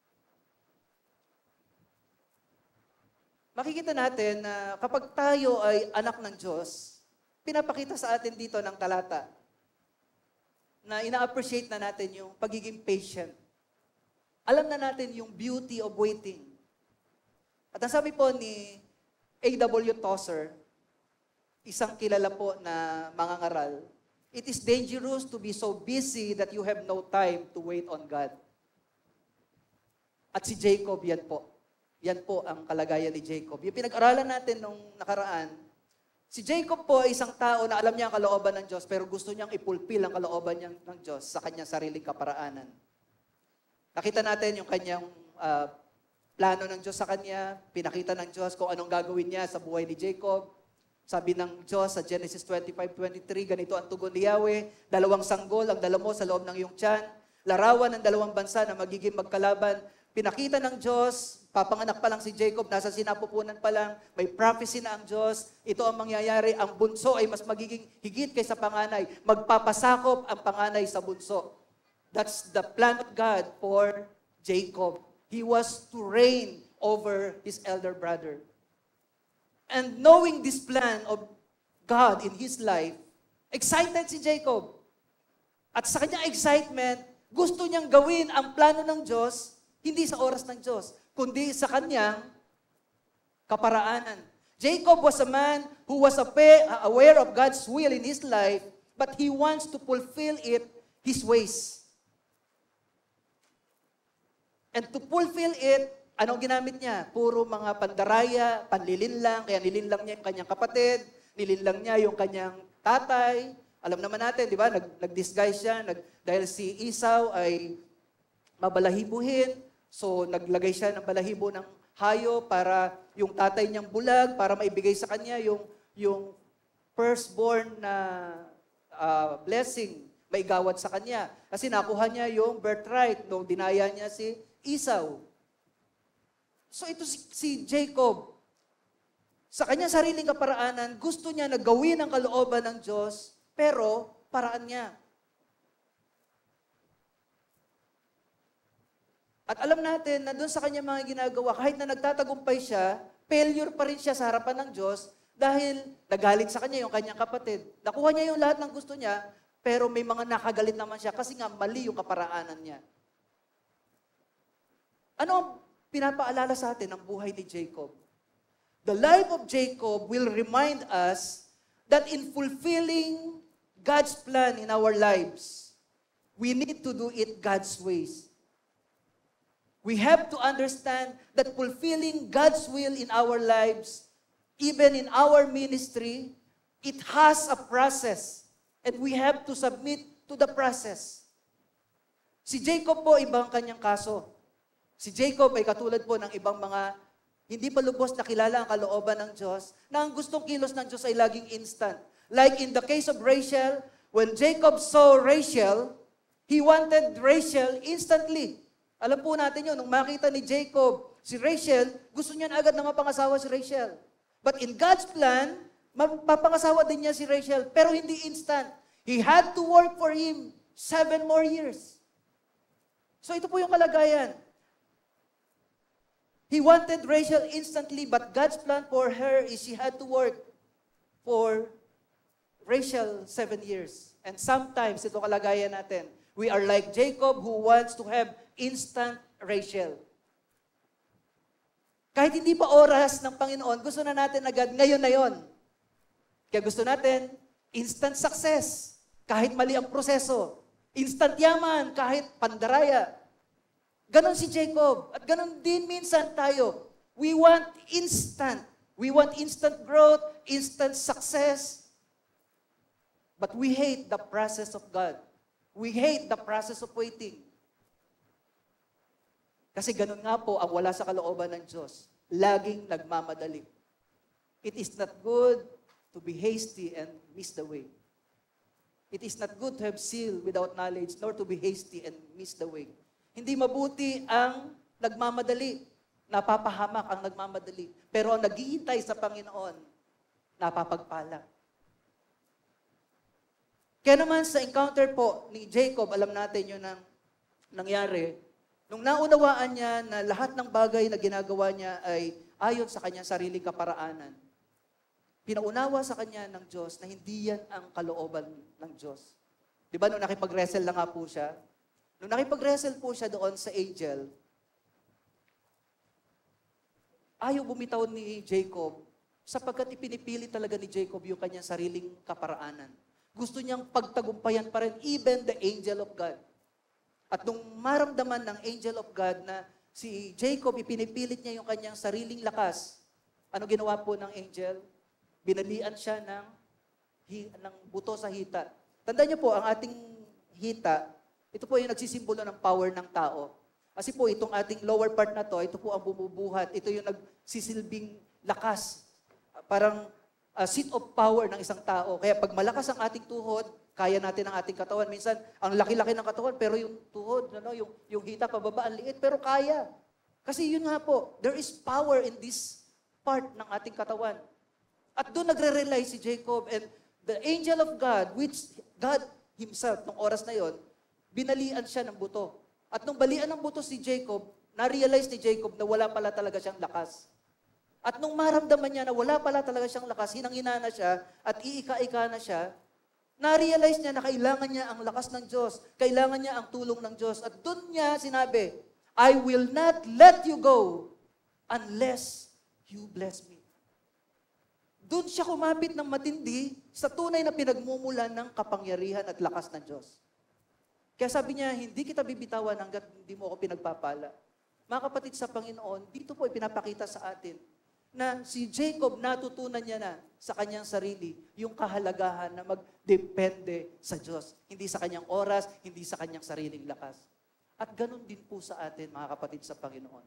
Makikita natin na kapag tayo ay anak ng Diyos, pinapakita sa atin dito ng talata na ina-appreciate na natin yung pagiging patient. Alam na natin yung beauty of waiting. At ang sabi po ni A W Tozer, isang kilala po na mangangaral, it is dangerous to be so busy that you have no time to wait on God. At si Jacob, yan po. Yan po ang kalagayan ni Jacob. Yung pinag-aralan natin nung nakaraan, si Jacob po ay isang tao na alam niya ang kalooban ng Diyos, pero gusto niyang ipulpil ang kalooban niya ng Diyos sa kanyang sariling kaparaanan. Nakita natin yung kanyang uh, plano ng Diyos sa kanya, pinakita ng Diyos kung anong gagawin niya sa buhay ni Jacob. Sabi ng Diyos sa Genesis twenty-five twenty-three, ganito ang tugon ni Yahweh, dalawang sanggol ang dala mo sa loob ng iyong tiyan, larawan ng dalawang bansa na magiging magkalaban. Pinakita ng Diyos, papanganak pa lang si Jacob, nasa sinapupunan pa lang, may prophecy na ang Diyos, ito ang mangyayari, ang bunso ay mas magiging higit kaysa panganay, magpapasakop ang panganay sa bunso. That's the plan of God for Jacob. He was to reign over his elder brother. And knowing this plan of God in his life, excited si Jacob. At sa kanyang excitement, gusto niyang gawin ang plano ng Diyos, hindi sa oras ng Diyos, kundi sa kanyang kaparaanan. Jacob was a man who was aware of God's will in his life, but he wants to fulfill it his ways. And to fulfill it, anong ginamit niya? Puro mga pandaraya, panlilinlang, kaya nilinlang niya yung kanyang kapatid, nilinlang niya yung kanyang tatay. Alam naman natin, di ba, Nag, nag-disguise siya, nag, dahil si Esau ay mabalahibuhin, so naglagay siya ng balahibo ng hayo para yung tatay niyang bulag, para maibigay sa kanya yung, yung firstborn na uh, blessing, maigawad sa kanya. Kasi nakuha niya yung birthright nung dinaya niya si Esau. So ito si, si Jacob, sa kanyang sariling kaparaanan, gusto niya na gawin ang kalooban ng Diyos, pero paraan niya. At alam natin na doon sa kanyang mga ginagawa, kahit na nagtatagumpay siya, failure pa rin siya sa harapan ng Diyos dahil nagalit sa kanya yung kanyang kapatid. Nakuha niya yung lahat ng gusto niya, pero may mga nakagalit naman siya kasi nga mali yung kaparaanan niya. Ano ang pinapaalala sa atin ng buhay ni Jacob? The life of Jacob will remind us that in fulfilling God's plan in our lives, we need to do it God's ways. We have to understand that fulfilling God's will in our lives, even in our ministry, it has a process. And we have to submit to the process. Si Jacob po, ibang kanyang kaso. Si Jacob ay katulad po ng ibang mga hindi pa lubos na kilala ang kalooban ng Diyos, na ang gustong kilos ng Diyos ay laging instant. Like in the case of Rachel, when Jacob saw Rachel, he wanted Rachel instantly. Alam po natin yun, nung makita ni Jacob si Rachel, gusto niya na agad na mapangasawa si Rachel. But in God's plan, mapapangasawa din niya si Rachel, pero hindi instant. He had to work for him seven more years. So ito po yung kalagayan. He wanted Rachel instantly, but God's plan for her is she had to work for Rachel seven years. And sometimes, ito kalagayan natin, we are like Jacob who wants to have instant Rachel. Kahit hindi pa oras ng Panginoon, gusto na natin agad, ngayon na yon. Kaya gusto natin, instant success, kahit mali ang proseso. Instant yaman, kahit pandaraya. Ganon si Jacob. At ganon din minsan tayo. We want instant. We want instant growth, instant success. But we hate the process of God. We hate the process of waiting. Kasi ganun nga po ang wala sa kalooban ng Diyos. Laging nagmamadali. It is not good to be hasty and miss the way. It is not good to have zeal without knowledge, nor to be hasty and miss the way. Hindi mabuti ang nagmamadali. Napapahamak ang nagmamadali. Pero ang naghihintay sa Panginoon, napapagpala. Kaya naman sa encounter po ni Jacob, alam natin yun ang nangyari. Nung naunawaan niya na lahat ng bagay na ginagawa niya ay ayon sa kanyang sariling kaparaanan, pinaunawa sa kanya ng Diyos na hindi yan ang kalooban ng Diyos. Di ba, nung nakipag-wrestle na nga po siya, nung nakipag-wrestle po siya doon sa angel, ayaw bumitaw ni Jacob sapagkat ipinipili talaga ni Jacob yung kanyang sariling kaparaanan. Gusto niyang pagtagumpayan pa rin even the angel of God. At nung maramdaman ng angel of God na si Jacob, ipinipilit niya yung kanyang sariling lakas, ano ginawa po ng angel? Binalian siya ng, ng buto sa hita. Tandaan niyo po, ang ating hita, ito po yung nagsisimbolo ng power ng tao. Kasi po, itong ating lower part na to, ito po ang bumubuhat. Ito yung nagsisilbing lakas. Parang uh, seat of power ng isang tao. Kaya pag malakas ang ating tuhod, kaya natin ang ating katawan. Minsan, ang laki-laki ng katawan, pero yung tuhod, ano, yung, yung hita pababa, ang liit, pero kaya. Kasi yun nga po, there is power in this part ng ating katawan. At doon nagre-rely si Jacob and the angel of God, which God himself, nung oras na yon, binalian siya ng buto. At nung balian ng buto si Jacob, na-realize ni Jacob na wala pala talaga siyang lakas. At nung maramdaman niya na wala pala talaga siyang lakas, hinang-hina na siya at iika-ika na siya, na-realize niya na kailangan niya ang lakas ng Diyos, kailangan niya ang tulong ng Diyos. At doon niya sinabi, I will not let you go unless you bless me. Doon siya kumapit ng matindi sa tunay na pinagmumulan ng kapangyarihan at lakas ng Diyos. Kaya sabi niya, hindi kita bibitawan hanggat hindi mo ako pinagpapala. Mga kapatid sa Panginoon, dito po ipinapakita sa atin na si Jacob natutunan niya na sa kanyang sarili yung kahalagahan na magdepende sa Diyos. Hindi sa kanyang oras, hindi sa kanyang sariling lakas. At ganun din po sa atin, mga kapatid sa Panginoon.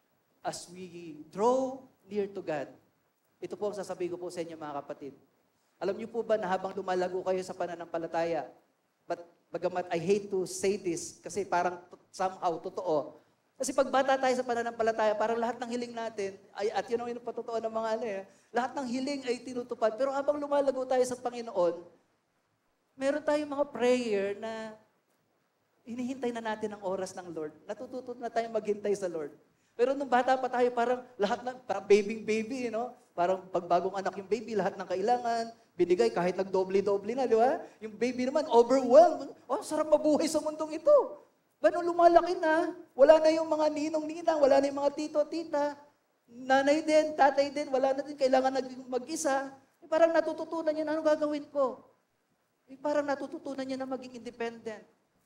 As we draw near to God, ito po ang sasabihin ko po sa inyo, mga kapatid. Alam niyo po ba na habang lumalago kayo sa pananampalataya, but bagamat I hate to say this, kasi parang somehow totoo. Kasi pag bata tayo sa pananampalataya, parang lahat ng hiling natin, ay, at yun ang yun patotoo ng mga ano eh, lahat ng hiling ay tinutupad. Pero habang lumalago tayo sa Panginoon, meron tayong mga prayer na hinihintay na natin ang oras ng Lord. Natututo na tayong maghintay sa Lord. Pero nung bata pa tayo, parang lahat na, parang baby-baby, you know? Parang pagbagong anak yung baby, lahat ng kailangan, binigay kahit nagdoble-doble na, di ba? Yung baby naman, overwhelmed. Oh, sarap mabuhay sa mundong ito. Ba, nung lumalaki na, wala na yung mga ninong-ninang, wala na yung mga tito-tita, nanay din, tatay din, wala na din, kailangan mag-isa. Eh, parang natututunan niya na, ano gagawin ko? Eh, parang natututunan niya na maging independent.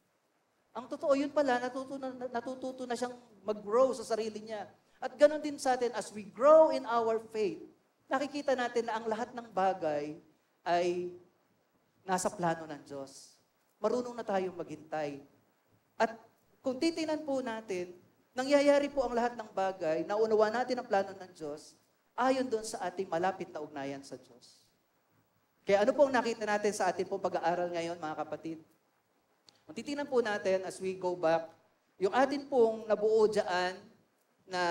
Ang totoo, yun pala, natutunan, natututo na siyang mag-grow sa sarili niya. At ganoon din sa atin, as we grow in our faith, nakikita natin na ang lahat ng bagay ay nasa plano ng Diyos. Marunong na tayong maghintay. At kung titingnan po natin, nangyayari po ang lahat ng bagay, naunawa natin ang plano ng Diyos, ayon doon sa ating malapit na ugnayan sa Diyos. Kaya ano pong nakita natin sa ating pong pag-aaral ngayon, mga kapatid? Kung titingnan po natin as we go back, yung atin pong nabuo dyan na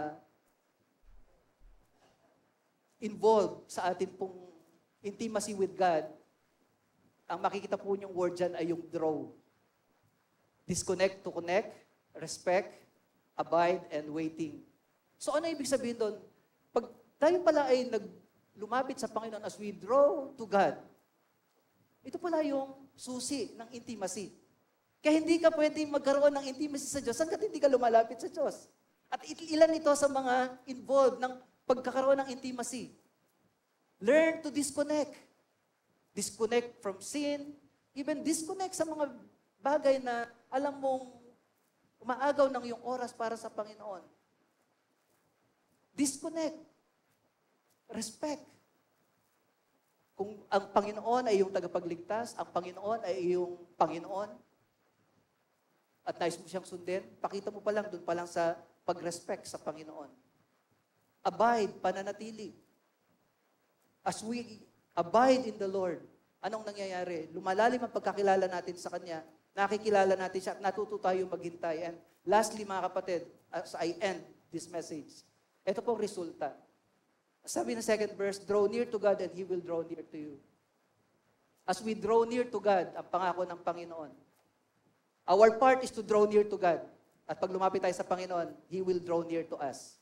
involved sa atin pong intimacy with God, ang makikita po yung word dyan ay yung draw. Disconnect to connect, respect, abide, and waiting. So ano ibig sabihin doon? Pag tayo pala ay nag, lumapit sa Panginoon as we draw to God, ito pala yung susi ng intimacy. Kaya hindi ka pwedeng magkaroon ng intimacy sa Diyos hanggat hindi ka lumalapit sa Diyos. At ilan ito sa mga involved ng pagkakaroon ng intimacy. Learn to disconnect. Disconnect from sin. Even disconnect sa mga bagay na alam mong umaagaw ng iyong oras para sa Panginoon. Disconnect. Respect. Kung ang Panginoon ay iyong tagapagligtas, ang Panginoon ay iyong Panginoon, at nais mo siyang sundin, pakita mo pa lang, doon pa lang sa pag-respect sa Panginoon. Abide, pananatili. As we abide in the Lord, anong nangyayari? Lumalalim ang pagkakilala natin sa Kanya, nakikilala natin siya, at natuto tayo maghintay. And lastly, mga kapatid, as I end this message, ito pong resulta. Sabi ng second verse, draw near to God and He will draw near to you. As we draw near to God, ang pangako ng Panginoon, our part is to draw near to God. At pag lumapit tayo sa Panginoon, He will draw near to us.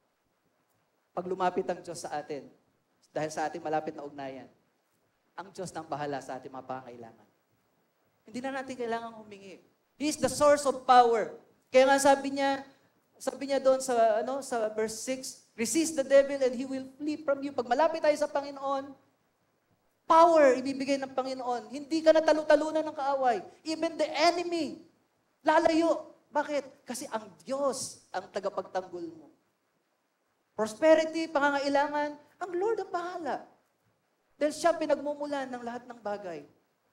Pag lumapit ang Diyos sa atin, dahil sa ating malapit na ugnayan, ang Diyos nang bahala sa ating mga pangangailangan. Hindi na natin kailangan humingi. He is the source of power. Kaya nga sabi niya, sabi niya doon sa, ano, sa verse six, resist the devil and he will flee from you. Pag malapit tayo sa Panginoon, power ibibigay ng Panginoon. Hindi ka na talu-talunan ng kaaway. Even the enemy, lalayo. Bakit? Kasi ang Diyos ang tagapagtanggol mo. Prosperity, pangangailangan, ang Lord ang bahala. Dahil siya pinagmumulan ng lahat ng bagay.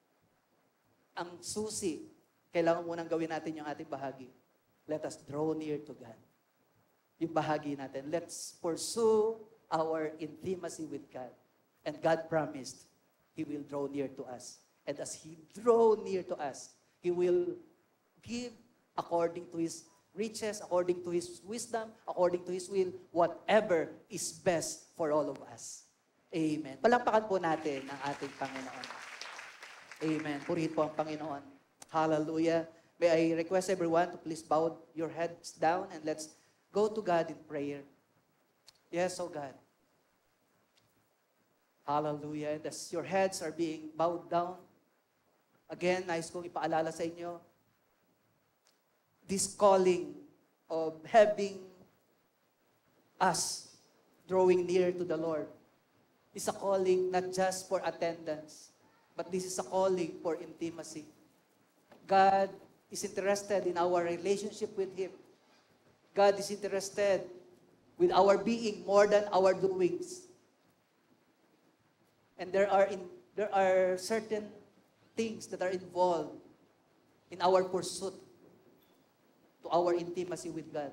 Ang susi, kailangan munang gawin natin yung ating bahagi. Let us draw near to God. Yung bahagi natin. Let's pursue our intimacy with God. And God promised, He will draw near to us. And as He draw near to us, He will give according to His riches, according to His wisdom, according to His will, whatever is best for all of us. Amen. Palakpakan po natin ang ating Panginoon. Amen. Purihin po ang Panginoon. Hallelujah. May I request everyone to please bow your heads down and let's go to God in prayer. Yes, oh God. Hallelujah. And as your heads are being bowed down, again, nais kong ipaalala sa inyo, this calling of having us drawing near to the Lord is a calling not just for attendance, but this is a calling for intimacy. God is interested in our relationship with Him. God is interested with our being more than our doings. And there are in, there are certain things that are involved in our pursuit to our intimacy with God.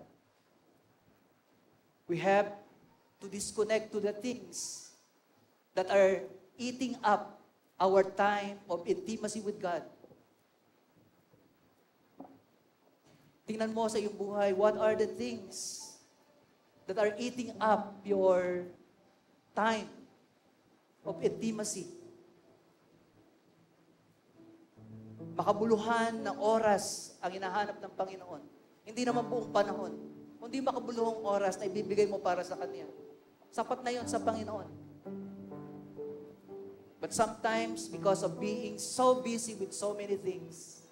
We have to disconnect to the things that are eating up our time of intimacy with God. Tingnan mo sa iyong buhay, what are the things that are eating up your time of intimacy? Makabuluhan na oras ang hinahanap ng Panginoon. Hindi naman buong panahon. Kundi makabuluhang oras na ibibigay mo para sa Kanya. Sapat na yon sa Panginoon. But sometimes, because of being so busy with so many things,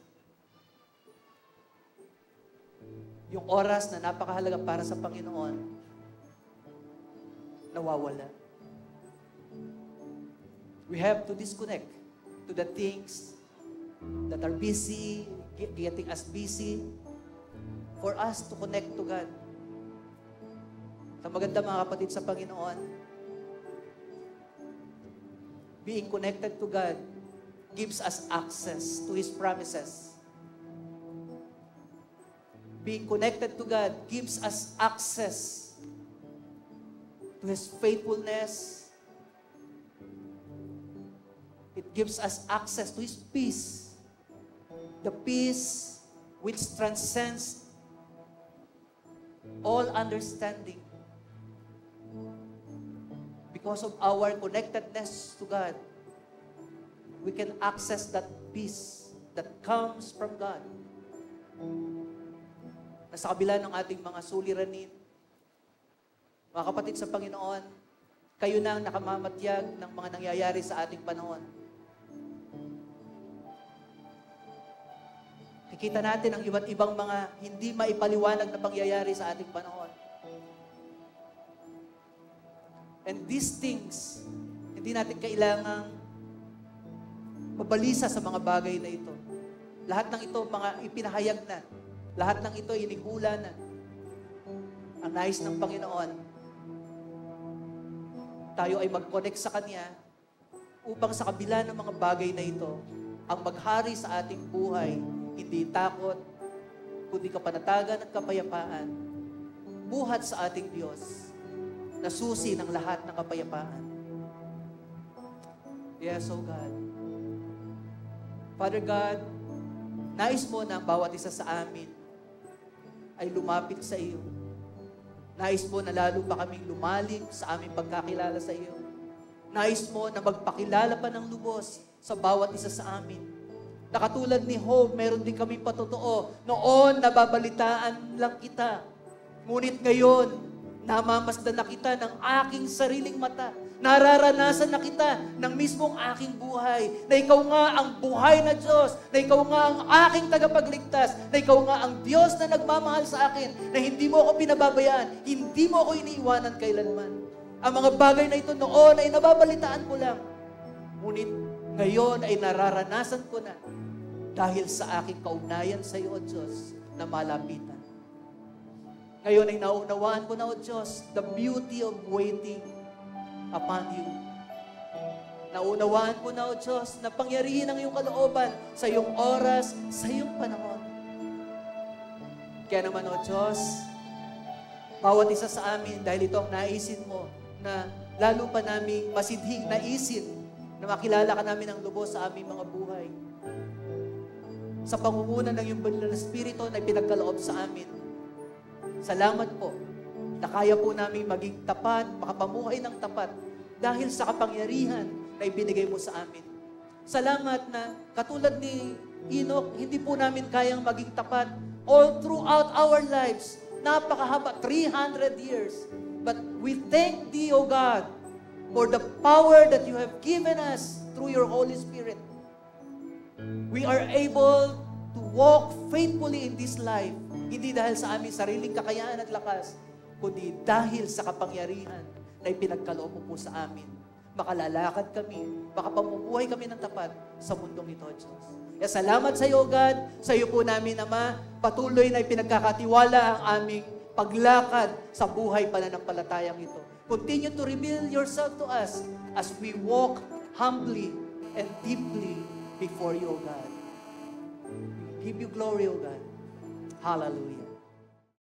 yung oras na napakahalaga para sa Panginoon, nawawala. We have to disconnect to the things that are busy, getting us busy, for us to connect to God. Sa maganda mga kapatid sa Panginoon, being connected to God gives us access to His promises. Being connected to God gives us access to His faithfulness. It gives us access to His peace. The peace which transcends all understanding. Because of our connectedness to God, we can access that peace that comes from God. Nasa kabila ng ating mga suliranin, mga kapatid sa Panginoon, kayo na ang nakamamatyag ng mga nangyayari sa ating panahon. Kikita natin ang iba't ibang mga hindi maipaliwanag na pangyayari sa ating panahon. And these things, hindi natin kailangang mabalisa sa mga bagay na ito. Lahat ng ito, mga ipinahayag na. Lahat ng ito, inihula na. Ang nais ng Panginoon, tayo ay mag-connect sa Kanya upang sa kabila ng mga bagay na ito, ang maghari sa ating buhay, hindi takot, kundi kapanatagan at kapayapaan. Buhat sa ating Diyos na susi ng lahat ng kapayapaan. Yes, oh God. Father God, nais mo na ang bawat isa sa amin ay lumapit sa iyo. Nais mo na lalo pa kaming lumalim sa aming pagkakilala sa iyo. Nais mo na magpakilala pa ng lubos sa bawat isa sa amin. Na katulad ni Job, meron din kaming patotoo. Noon, nababalitaan lang kita. Ngunit ngayon, namamasdan na kita ng aking sariling mata. Nararanasan na kita ng mismong aking buhay. Na ikaw nga ang buhay na Diyos. Na ikaw nga ang aking tagapagligtas. Na ikaw nga ang Diyos na nagmamahal sa akin. Na hindi mo ako pinababayaan. Hindi mo ako iniiwanan kailanman. Ang mga bagay na ito noon ay nababalitaan ko lang. Ngunit ngayon ay nararanasan ko na dahil sa aking kaugnayan sa iyo, O Diyos, na malapitan. Ngayon ay naunawaan ko na, O Diyos, the beauty of waiting upon you. Naunawaan ko na, O Diyos, na pangyarihin ang iyong kalooban sa iyong oras, sa iyong panahon. Kaya naman, O Diyos, bawat isa sa amin, dahil ito ang naisin mo, na lalo pa naming masidhing naisin na makilala ka namin ng lubos sa aming mga buhay. Sa pangunguna ng iyong banal na Espiritu na pinagkaloob sa amin. Salamat po na kaya po namin maging tapat, makapamuhay ng tapat dahil sa kapangyarihan na ibinigay mo sa amin. Salamat na katulad ni Enoch, hindi po namin kayang maging tapat all throughout our lives. Napakahaba, three hundred years. But we thank Thee, O God, for the power that You have given us through Your Holy Spirit. We are able to walk faithfully in this life, hindi dahil sa aming sariling kakayahan at lakas, kundi dahil sa kapangyarihan na ipinagkaloob mo po sa amin. Makalalakad kami, makapamumuhay kami ng tapat sa mundong ito, Diyos. Kaya salamat sa iyo, God. Sa iyo po namin, Ama, patuloy na ipinagkakatiwala ang aming paglakad sa buhay pananampalatayang ito. Continue to reveal yourself to us as we walk humbly and deeply before you, O God. Give you glory, O God. Hallelujah.